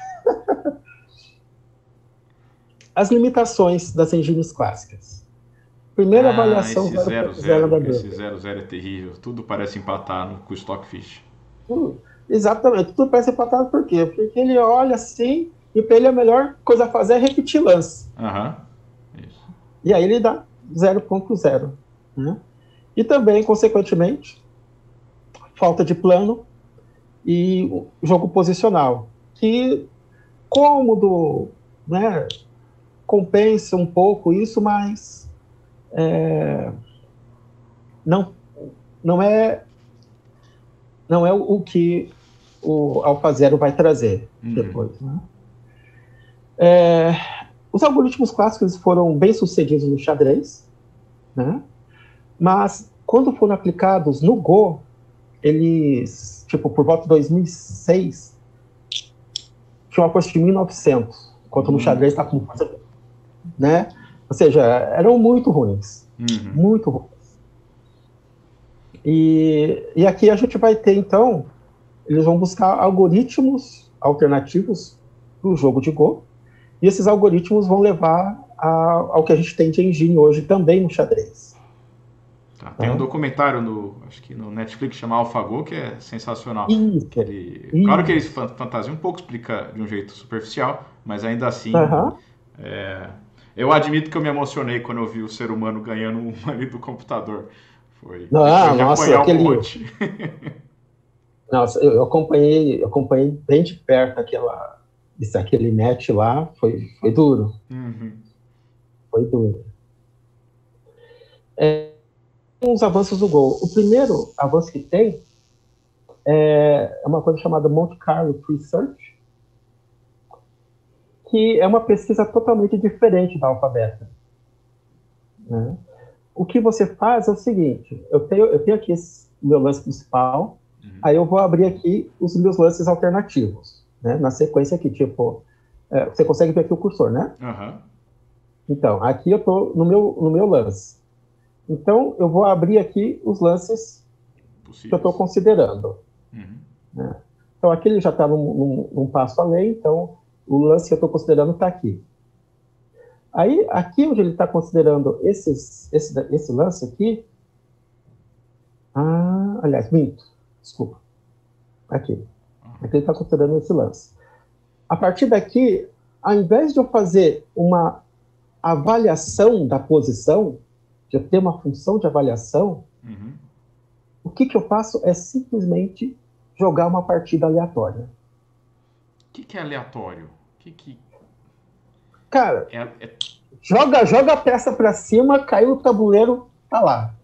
As limitações das engines clássicas. Primeira ah, avaliação esse zero zero, esse zero zero é terrível. Tudo parece empatar no, com o Stockfish. Tudo, exatamente, tudo parece empatado por quê? Porque ele olha assim e para ele a melhor coisa a fazer é repetir lance. Aham, isso. E aí ele dá zero ponto zero. Né? E também, consequentemente, falta de plano e jogo posicional, que cômodo, né, compensa um pouco isso, mas é, não, não é não é o, o que o AlphaZero vai trazer uhum. depois. Né? É, os algoritmos clássicos foram bem sucedidos no xadrez, né? Mas quando foram aplicados no Go, eles, tipo, por volta de dois mil e seis, tinham uma força de mil e novecentos, enquanto no xadrez está com força, né? Ou seja, eram muito ruins, uhum. muito ruins. E, e aqui a gente vai ter, então, eles vão buscar algoritmos alternativos para o jogo de Go, e esses algoritmos vão levar a, ao que a gente tem de engine hoje também no xadrez. Tá, tem tá? um documentário no, acho que no Netflix chama AlphaGo, que é sensacional. Isso, Ele, isso. Claro que eles fantasiam um pouco, explica de um jeito superficial, mas ainda assim, uhum. é, eu admito que eu me emocionei quando eu vi o ser humano ganhando um ali do computador. Foi Não, depois de nossa, apanhar aquele... um monte. Nossa, eu, eu acompanhei, eu acompanhei bem de perto aquela, isso, aquele match lá, foi, foi duro. Uhum. Foi duro. É, os avanços do Go. O primeiro avanço que tem é uma coisa chamada Monte Carlo Research, que é uma pesquisa totalmente diferente da Alphabeta. Né? O que você faz é o seguinte, eu tenho, eu tenho aqui esse meu lance principal, uhum. Aí eu vou abrir aqui os meus lances alternativos, né? Na sequência aqui, tipo, é, você consegue ver aqui o cursor, né? Uhum. Então, aqui eu estou no meu, no meu lance. Então, eu vou abrir aqui os lances Possíveis. Que eu estou considerando. Uhum. Né? Então, aqui ele já está num, num, num passo além, então o lance que eu estou considerando está aqui. Aí, aqui onde ele está considerando esses, esse, esse lance aqui, ah, aliás, minto, desculpa, aqui, aqui ele está considerando esse lance. A partir daqui, ao invés de eu fazer uma avaliação da posição, de eu ter uma função de avaliação, uhum. O que, que eu faço é simplesmente jogar uma partida aleatória. O que, que é aleatório? Que que... Cara, é, é... joga, joga a peça para cima, caiu o tabuleiro, tá lá.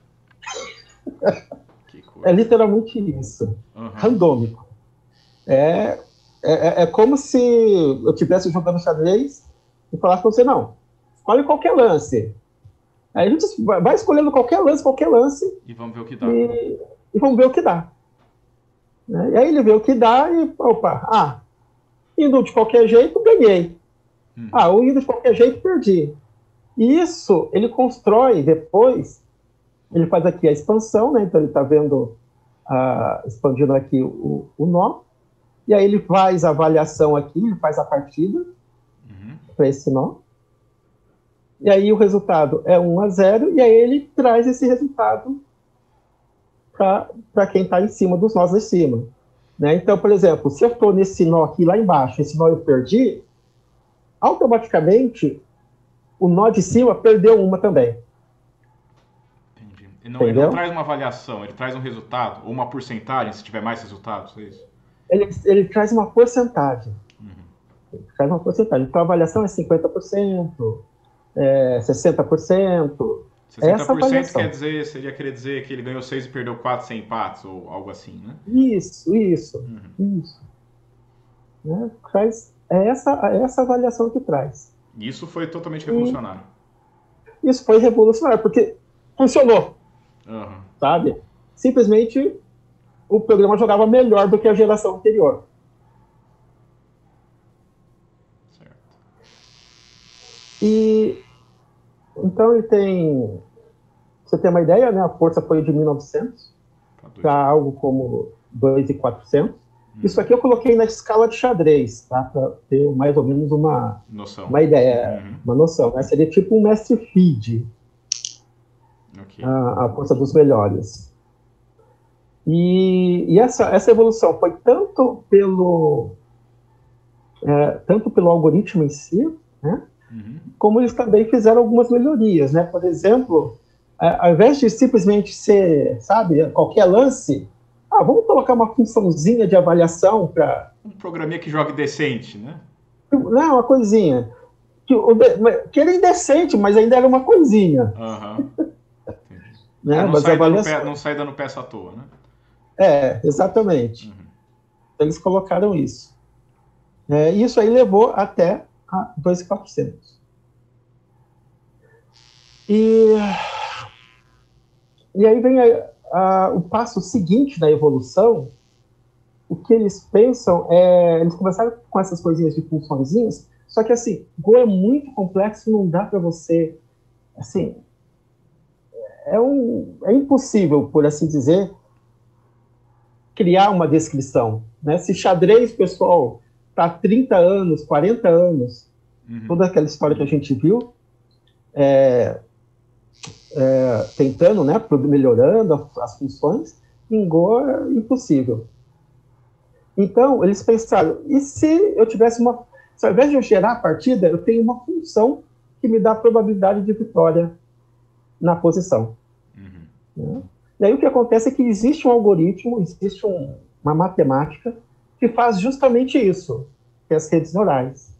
É literalmente isso. Uhum. Randômico. É, é, é como se eu estivesse jogando xadrez e falasse para você, não, escolhe qualquer lance. Aí a gente vai escolhendo qualquer lance, qualquer lance. E vamos ver o que dá. E, e vamos ver o que dá. Né? E aí ele vê o que dá e, opa, ah, indo de qualquer jeito, ganhei. Hum. Ah, ou indo de qualquer jeito, perdi. E isso ele constrói depois, ele faz aqui a expansão, né? Então ele está vendo, ah, expandindo aqui o, o nó, e aí ele faz a avaliação aqui, ele faz a partida Uhum. para esse nó, e aí o resultado é um a zero, e aí ele traz esse resultado para quem está em cima dos nós de cima. Né? Então, por exemplo, se eu estou nesse nó aqui lá embaixo, esse nó eu perdi, automaticamente o nó de cima perdeu uma também. Entendi. Ele não, ele não Entendeu? traz uma avaliação, ele traz um resultado, ou uma porcentagem, se tiver mais resultados, é isso? Ele, ele traz uma porcentagem. Uhum. Ele traz uma porcentagem. Então, a avaliação é cinquenta por cento, é sessenta por cento. sessenta Essa por cento avaliação. quer dizer, seria querer dizer que ele ganhou seis e perdeu quatro sem empates, ou algo assim, né? Isso, isso, Uhum. isso. Né? Traz, é essa, é essa avaliação que traz. Isso foi totalmente revolucionário. E isso foi revolucionário, porque funcionou, Uhum. sabe? Simplesmente o programa jogava melhor do que a geração anterior. Certo. E então ele tem, você tem uma ideia, né? A força foi de mil e novecentos para algo como dois mil e quatrocentos. Hum. Isso aqui eu coloquei na escala de xadrez, tá? Para ter mais ou menos uma noção, uma ideia, uhum. uma noção. Né? Seria tipo um mestre feed, okay. a, a força dos melhores. E, e essa, essa evolução foi tanto pelo, é, tanto pelo algoritmo em si, né? Uhum. Como eles também fizeram algumas melhorias, né? Por exemplo, ao invés de simplesmente ser, sabe, qualquer lance, ah, vamos colocar uma funçãozinha de avaliação para... Um programinha que jogue decente, né? Não, uma coisinha. Que, que era indecente, mas ainda era uma coisinha. Aham. Uhum. Né? É, não, mas sai avaliação... dando pé, não sai dando peça à toa, né? É, exatamente. Uhum. Eles colocaram isso. É, isso aí levou até a dois mil e quatrocentos. E, e aí vem a, a, o passo seguinte da evolução. O que eles pensam é... Eles começaram com essas coisinhas de funçõezinhas, só que, assim, Go é muito complexo, não dá para você... Assim, é, um, é impossível, por assim dizer, criar uma descrição. Né? Se xadrez, pessoal, está há trinta anos, quarenta anos, uhum. toda aquela história que a gente viu, é, é, tentando, né, melhorando as funções, em Go é impossível. Então, eles pensaram, e se eu tivesse uma... Se ao invés de eu gerar a partida, eu tenho uma função que me dá a probabilidade de vitória na posição. Uhum. Né? E aí o que acontece é que existe um algoritmo, existe um, uma matemática que faz justamente isso, que é as redes neurais.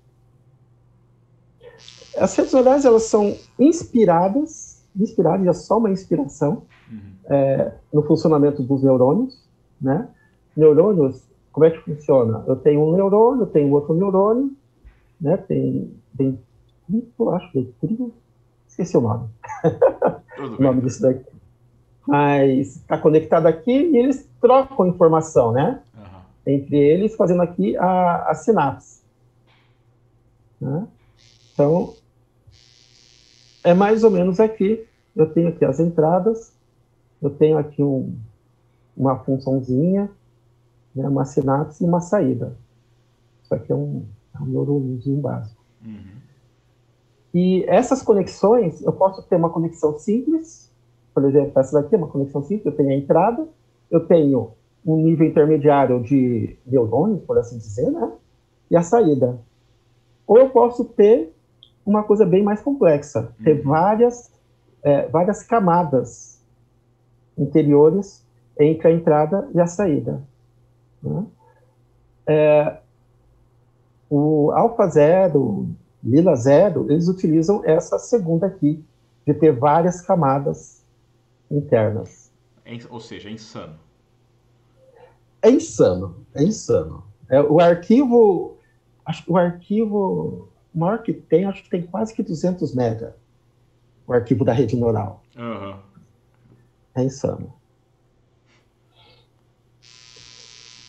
As redes neurais, elas são inspiradas, inspiradas, é só uma inspiração, uhum. é, no funcionamento dos neurônios, né? Neurônios, como é que funciona? Eu tenho um neurônio, eu tenho outro neurônio, né? Tem, tem eu acho que é trio, esqueci o nome. o nome disso daqui. Mas está conectado aqui e eles trocam informação, né? Uhum. Entre eles, fazendo aqui a, a sinapse. Né? Então, é mais ou menos aqui. Eu tenho aqui as entradas, eu tenho aqui um, uma funçãozinha, né, uma sinapse e uma saída. Isso aqui é um, é um neurôniozinho básico. Uhum. E essas conexões, eu posso ter uma conexão simples, por exemplo, essa daqui é uma conexão simples, eu tenho a entrada, eu tenho um nível intermediário de neurônios, por assim dizer, né? E a saída. Ou eu posso ter uma coisa bem mais complexa, ter uhum. várias, é, várias camadas interiores entre a entrada e a saída. Né? É, o alfa zero, lila zero, eles utilizam essa segunda aqui, de ter várias camadas internas. É, ou seja, é insano. É insano, é insano. É, o arquivo, acho que o arquivo maior que tem, acho que tem quase que duzentos mega, o arquivo da rede neural. Uhum. É insano.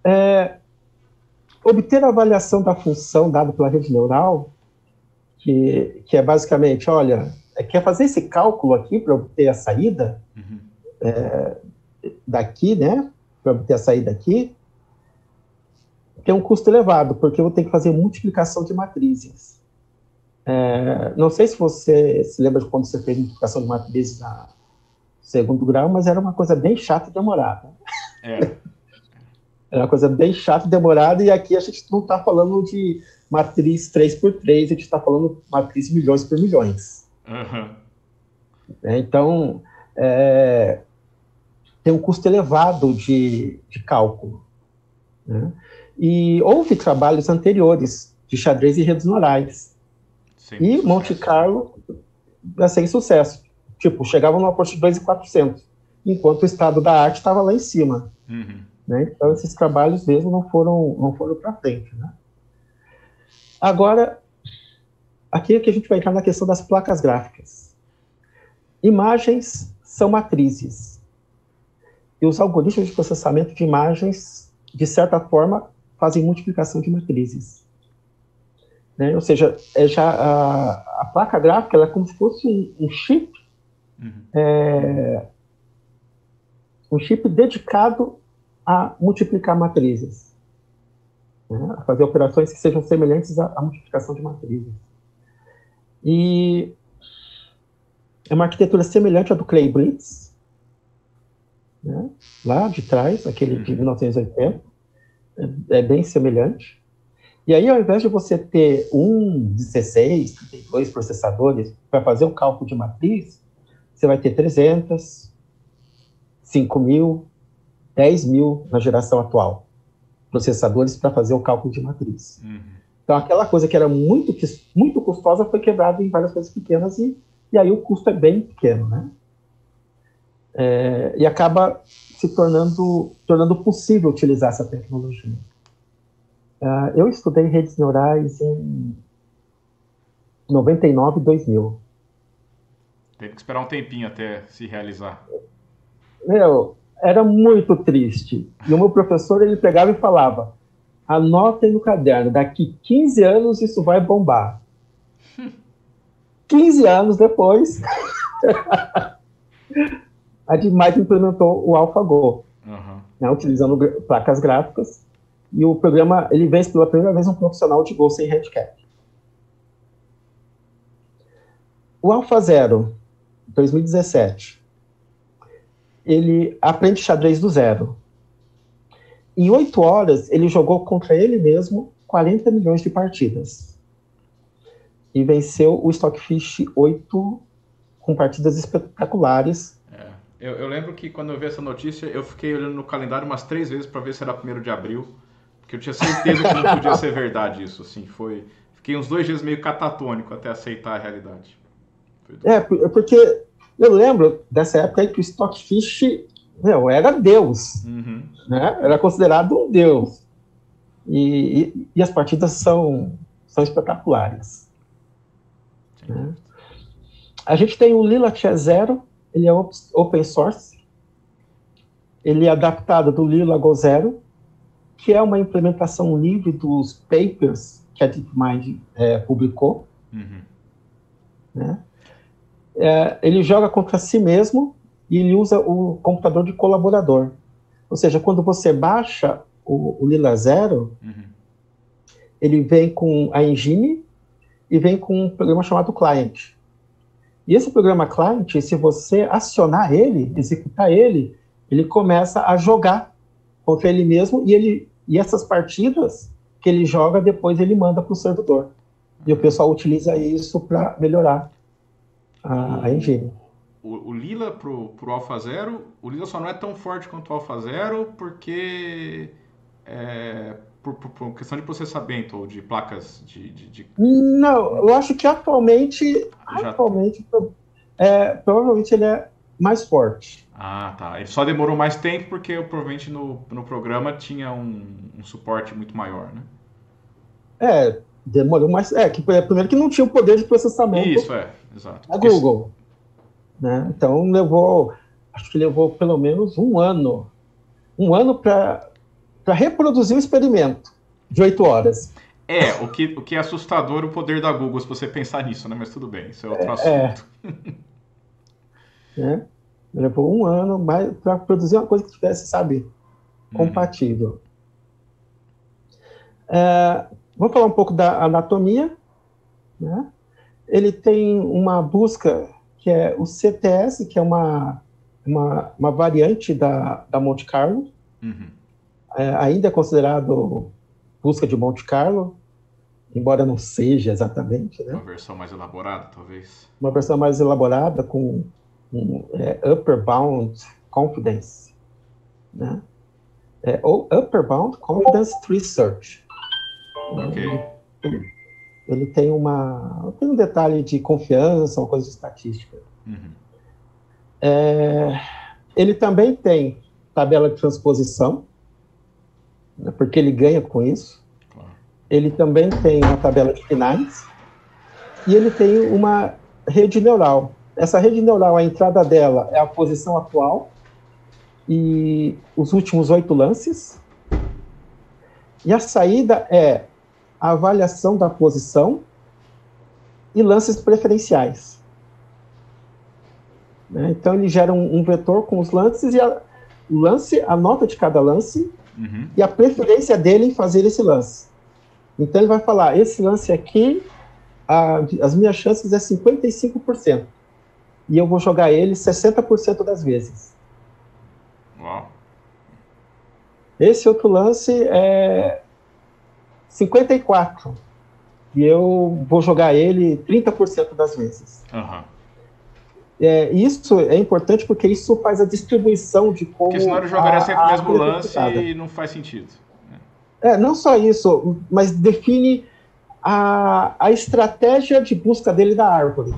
É, obter a avaliação da função dada pela rede neural, que, que é basicamente, olha, quer fazer esse cálculo aqui para obter a saída uhum. é, daqui, né? Para obter a saída aqui, tem um custo elevado, porque eu vou ter que fazer multiplicação de matrizes. É, não sei se você se lembra de quando você fez multiplicação de matrizes na segundo grau, mas era uma coisa bem chata e demorada. É. Era uma coisa bem chata e demorada, e aqui a gente não está falando de matriz três por três, a gente está falando de matriz milhões por milhões. Uhum. É, então, é, tem um custo elevado de, de cálculo. Né? E houve trabalhos anteriores de xadrez e redes neurais. Sem e sucesso. Monte Carlo é sem sucesso. Tipo, chegavam no aposto de dois mil e quatrocentos, enquanto o estado da arte estava lá em cima. Uhum. Né? Então, esses trabalhos mesmo não foram, não foram para frente. Né? Agora, aqui é que a gente vai entrar na questão das placas gráficas. Imagens são matrizes. E os algoritmos de processamento de imagens, de certa forma, fazem multiplicação de matrizes. Né? Ou seja, é já a, a placa gráfica ela é como se fosse um, um chip, uhum. é, um chip dedicado a multiplicar matrizes, né? A fazer operações que sejam semelhantes à, à multiplicação de matrizes. E é uma arquitetura semelhante à do Clay Blitz, né? Lá de trás, aquele de mil novecentos e oitenta, é, é bem semelhante. E aí, ao invés de você ter um, dezesseis, trinta e dois processadores para fazer o cálculo de matriz, você vai ter trezentos, cinco mil, dez mil na geração atual, processadores para fazer o cálculo de matriz. Uhum. Então, aquela coisa que era muito, muito custosa foi quebrada em várias coisas pequenas e, e aí o custo é bem pequeno, né? É, e acaba se tornando, tornando possível utilizar essa tecnologia. Uh, eu estudei redes neurais em noventa e nove e dois mil. Teve que esperar um tempinho até se realizar. Meu, era muito triste. E o meu professor, ele pegava e falava, anotem no caderno, daqui quinze anos isso vai bombar. quinze anos depois, a Demais implementou o AlphaGo, uhum. né, utilizando placas gráficas. E o programa, ele vence pela primeira vez um profissional de Go sem handicap. O AlphaZero, dois mil e dezessete, ele aprende xadrez do zero. Em oito horas, ele jogou contra ele mesmo quarenta milhões de partidas. E venceu o Stockfish oito com partidas espetaculares. É, eu, eu lembro que quando eu vi essa notícia, eu fiquei olhando no calendário umas três vezes para ver se era primeiro de abril. Porque eu tinha certeza que não podia ser verdade isso, assim, foi... Fiquei uns dois dias meio catatônico até aceitar a realidade. É, porque eu lembro dessa época aí que o Stockfish, meu, era Deus, uhum. né? Era considerado um Deus. E, e, e as partidas são, são espetaculares. Né? A gente tem o Lila Chess Zero, ele é open source, ele é adaptado do Lila Go Zero, que é uma implementação livre dos papers que a DeepMind é, publicou. Uhum. Né? É, ele joga contra si mesmo e ele usa o computador de colaborador. Ou seja, quando você baixa o, o Lila Zero, uhum. ele vem com a engine e vem com um programa chamado client. E esse programa client, se você acionar ele, executar ele, ele começa a jogar contra ele mesmo, e, ele, e essas partidas que ele joga, depois ele manda para o servidor. E o pessoal utiliza isso para melhorar a, a engine. O, o Lila para o AlphaZero, o Lila só não é tão forte quanto o AlphaZero porque é, por, por, por questão de processamento ou de placas de... de, de... Não, eu acho que atualmente, Já... atualmente é, provavelmente ele é mais forte. Ah, tá. Ele só demorou mais tempo porque provavelmente no, no programa tinha um, um suporte muito maior, né? É, demorou mais... É, que, primeiro que não tinha o poder de processamento. Isso, é, exato. Da Google. Né? Então, levou... Acho que levou pelo menos um ano. Um ano para para reproduzir o experimento de oito horas. É, o que, o que é assustador o poder da Google, se você pensar nisso, né? Mas tudo bem, isso é outro É, assunto. né? Levou um ano para produzir uma coisa que tivesse, sabe, compatível. Uhum. É, vamos falar um pouco da anatomia, né? Ele tem uma busca que é o C T S, que é uma, uma, uma variante da, da Monte Carlo. Uhum. É, ainda é considerado busca de Monte Carlo, embora não seja exatamente, né? Uma versão mais elaborada, talvez. Uma versão mais elaborada com um, é, Upper Bound Confidence, né? É, ou Upper Bound Confidence Tree Search. Ok. Ele, ele tem, uma, tem um detalhe de confiança, uma coisa de estatística. Uhum. É, ele também tem tabela de transposição, né, porque ele ganha com isso. Claro. Ele também tem uma tabela de finais e ele tem uma rede neural. Essa rede neural, a entrada dela é a posição atual e os últimos oito lances. E a saída é a avaliação da posição e lances preferenciais. Né? Então, ele gera um, um vetor com os lances e a, o lance, a nota de cada lance, uhum, e a preferência dele em fazer esse lance. Então, ele vai falar, esse lance aqui, a, as minhas chances é cinquenta e cinco por cento. E eu vou jogar ele sessenta por cento das vezes. Uau. Esse outro lance é cinquenta e quatro por cento. E eu vou jogar ele trinta por cento das vezes. Uhum. É, isso é importante porque isso faz a distribuição de como... Porque senão ele jogaria sempre o mesmo lance e não faz sentido. É, não só isso, mas define a, a estratégia de busca dele da árvore.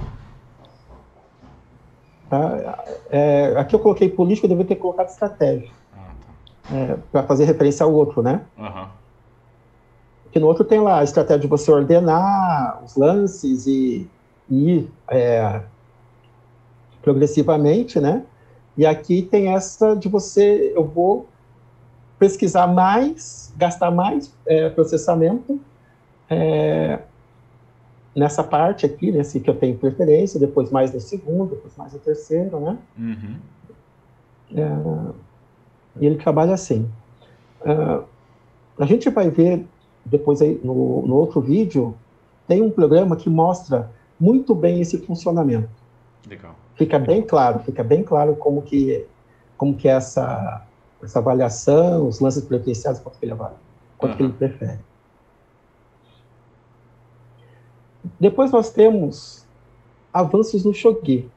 Tá? É, aqui eu coloquei política, eu deveria ter colocado estratégia. Ah, tá. É, para fazer referência ao outro, né? Uhum. Porque no outro tem lá a estratégia de você ordenar os lances e ir é, progressivamente, né? E aqui tem essa de você, eu vou pesquisar mais, gastar mais é, processamento é, nessa parte aqui, nesse que eu tenho preferência, depois mais no segundo, depois mais no terceiro, né? Uhum. É, e ele trabalha assim. É, a gente vai ver depois aí no, no outro vídeo, tem um programa que mostra muito bem esse funcionamento. Legal. Fica bem claro, fica bem claro como que, como que é essa, essa avaliação, os lances preferenciais, quanto que ele avalia, quanto uhum. que ele prefere. Depois nós temos avanços no Shogi.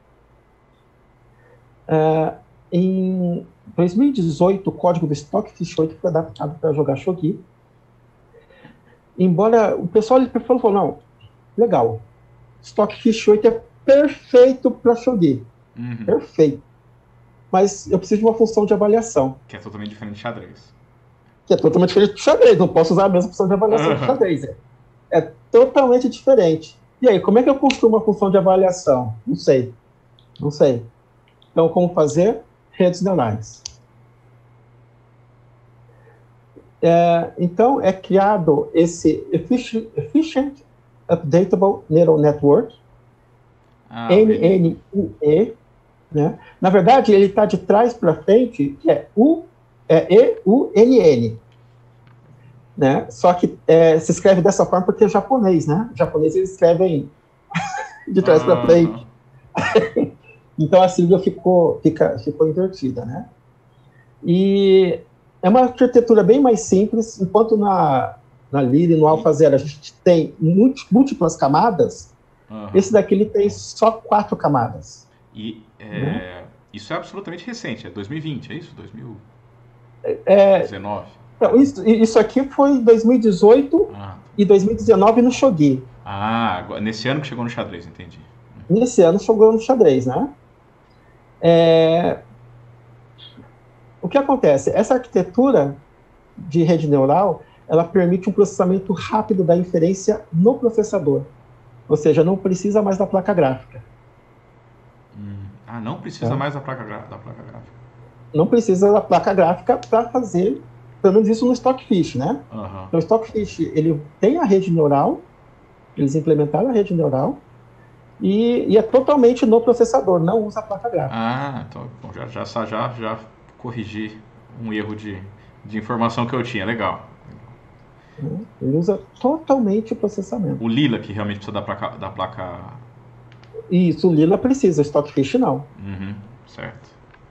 Uh, em dois mil e dezoito, o código do Stockfish oito foi adaptado para jogar Shogi. Embora o pessoal ele falou, não, legal, Stockfish oito é perfeito para Shogi. Uhum. Perfeito. Mas eu preciso de uma função de avaliação. Que é totalmente diferente de xadrez. Que é totalmente diferente de xadrez. Não posso usar a mesma função de avaliação uhum. de xadrez. É, é totalmente diferente. E aí, como é que eu construo uma função de avaliação? Não sei. Não sei. Então, como fazer? Redes neurais. É, então, é criado esse Efficient, Efficient Updatable Neural Network, ah, N N U E, né? Na verdade, ele está de trás para frente, que é, U, é E U N N. Né? Só que é, se escreve dessa forma porque é japonês, né? O japonês eles escrevem de trás ah, para frente. Então a sigla ficou, fica, ficou invertida, né? E é uma arquitetura bem mais simples, enquanto na, na Lyre e no AlphaZero a gente tem múltiplas camadas, uhum. esse daqui ele tem só quatro camadas. E é, né? Isso é absolutamente recente, é dois mil e vinte, é isso? dois mil e dezenove? É, então, isso, isso aqui foi em dois mil e dezoito ah. e dois mil e dezenove no Shogi. Ah, nesse ano que chegou no xadrez, entendi. Nesse ano chegou no xadrez, né? É... O que acontece? Essa arquitetura de rede neural, ela permite um processamento rápido da inferência no processador. Ou seja, não precisa mais da placa gráfica. Hum. Ah, não precisa tá? mais da placa, da placa gráfica. Não precisa da placa gráfica para fazer pelo menos isso no Stockfish, né? Uhum. Então, o Stockfish, ele tem a rede neural, eles implementaram a rede neural, e, e é totalmente no processador, não usa a placa gráfica. Ah, então bom, já, já, já, já corrigi um erro de, de informação que eu tinha, legal. Ele usa totalmente o processamento. O Lila que realmente precisa da placa... Da placa... Isso, o Lila precisa, o Stockfish não. Uhum, certo.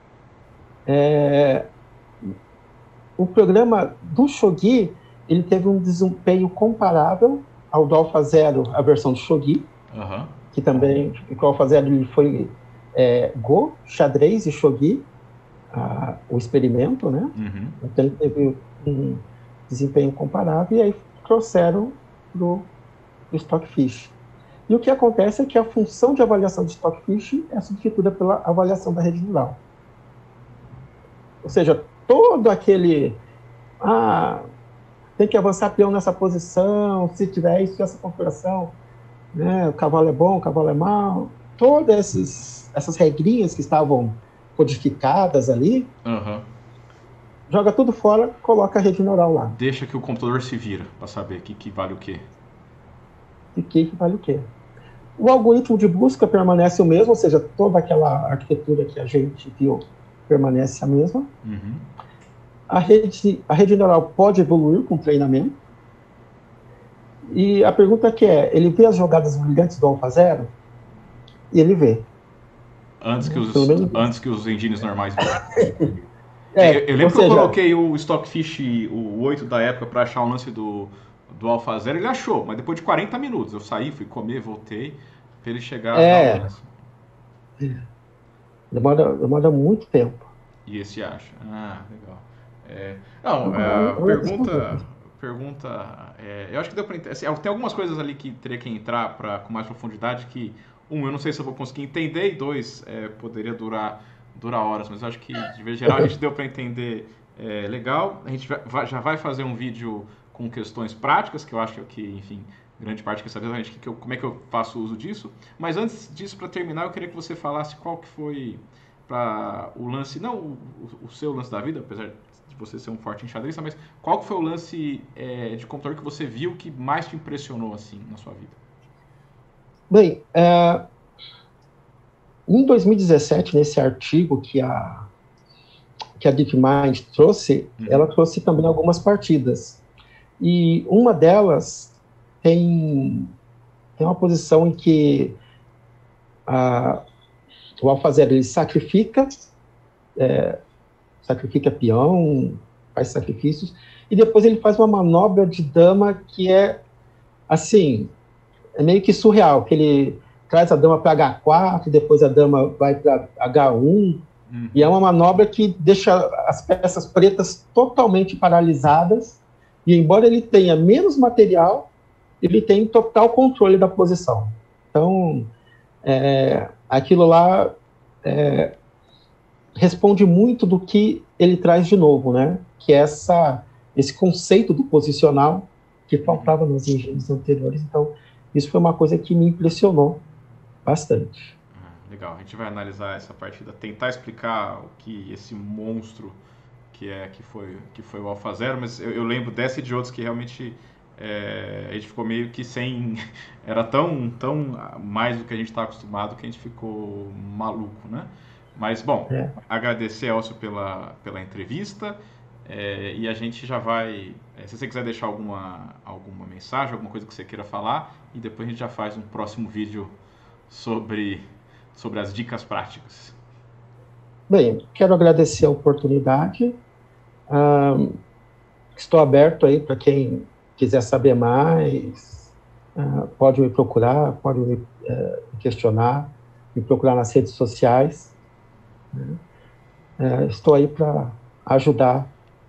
É, o programa do Shogi, ele teve um desempenho comparável ao do AlphaZero, a versão do Shogi, Uhum. que também, o AlphaZero ele foi é, Go, xadrez e Shogi, a, o experimento, né? Uhum. Então ele teve um desempenho comparável e aí trouxeram para o Stockfish. E o que acontece é que a função de avaliação do Stockfish é substituída pela avaliação da rede neural. Ou seja, todo aquele... Ah, tem que avançar peão nessa posição, se tiver isso, essa configuração, né, o cavalo é bom, o cavalo é mau, todas essas, essas regrinhas que estavam codificadas ali, Uhum. joga tudo fora, coloca a rede neural lá. Deixa que o computador se vira para saber o que, que vale o quê. E que, que vale o quê? O algoritmo de busca permanece o mesmo, ou seja, toda aquela arquitetura que a gente viu permanece a mesma. Uhum. A rede, a rede neural pode evoluir com treinamento. E a pergunta que é, ele vê as jogadas brilhantes do AlphaZero? E ele vê. Antes que os, antes que os engines normais viram. É, eu, eu lembro que seja, eu coloquei o Stockfish, o oito da época, para achar o lance do, do AlphaZero, ele achou, mas depois de quarenta minutos. Eu saí, fui comer, voltei, para ele chegar é, a lance. Demora, demora muito tempo. E esse acha. Ah, legal. É, não, é, pergunta... Pergunta... É, eu acho que deu para entender. Assim, tem algumas coisas ali que teria que entrar pra, com mais profundidade que, um, eu não sei se eu vou conseguir entender, e dois, é, poderia durar... dura horas, mas eu acho que de vez geral a gente deu para entender é, legal. A gente vai, já vai fazer um vídeo com questões práticas, que eu acho que, que enfim, grande parte quer saber a gente, que eu, como é que eu faço uso disso. Mas antes disso, para terminar, eu queria que você falasse qual que foi para o lance, não o, o, seu lance da vida, apesar de você ser um forte enxadrista, mas qual que foi o lance é, de computador que você viu que mais te impressionou assim na sua vida? Bem, é... em dois mil e dezessete, nesse artigo que a, que a DeepMind trouxe, uhum. ela trouxe também algumas partidas. E uma delas tem, tem uma posição em que a, o AlphaZero ele sacrifica, é, sacrifica peão, faz sacrifícios, e depois ele faz uma manobra de dama que é, assim, é meio que surreal, que ele traz a dama para agá quatro, depois a dama vai para agá um, uhum. e é uma manobra que deixa as peças pretas totalmente paralisadas, e embora ele tenha menos material, ele tem total controle da posição. Então, é, aquilo lá é, responde muito do que ele traz de novo, né? Que é essa, esse conceito do posicional que faltava nos engenhos anteriores. Então, isso foi uma coisa que me impressionou bastante. Legal, a gente vai analisar essa partida, tentar explicar o que esse monstro que é que foi que foi o AlphaZero, mas eu, eu lembro dessa e de outros que realmente é, a gente ficou meio que sem, era tão tão mais do que a gente está acostumado que a gente ficou maluco, né? Mas bom, é. agradecer Elcio pela pela entrevista. É, e a gente já vai, é, se você quiser deixar alguma, alguma mensagem, alguma coisa que você queira falar, e depois a gente já faz um próximo vídeo sobre, sobre as dicas práticas. Bem, quero agradecer a oportunidade, um, estou aberto aí para quem quiser saber mais, uh, pode me procurar, pode me uh, questionar, me procurar nas redes sociais, né? uh, estou aí para ajudar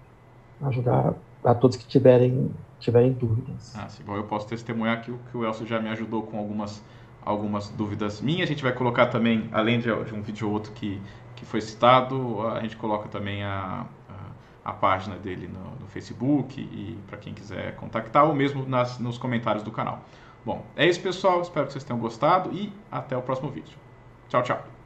ajudar a todos que tiverem, tiverem dúvidas. Ah, sim. Bom, eu posso testemunhar que o, que o Elcio já me ajudou com algumas, algumas dúvidas minhas. A gente vai colocar também, além de, de um vídeo ou outro que, que foi citado, a gente coloca também a, a, a página dele no, no Facebook e para quem quiser contactar, ou mesmo nas, nos comentários do canal. Bom, é isso, pessoal. Espero que vocês tenham gostado e até o próximo vídeo. Tchau, tchau.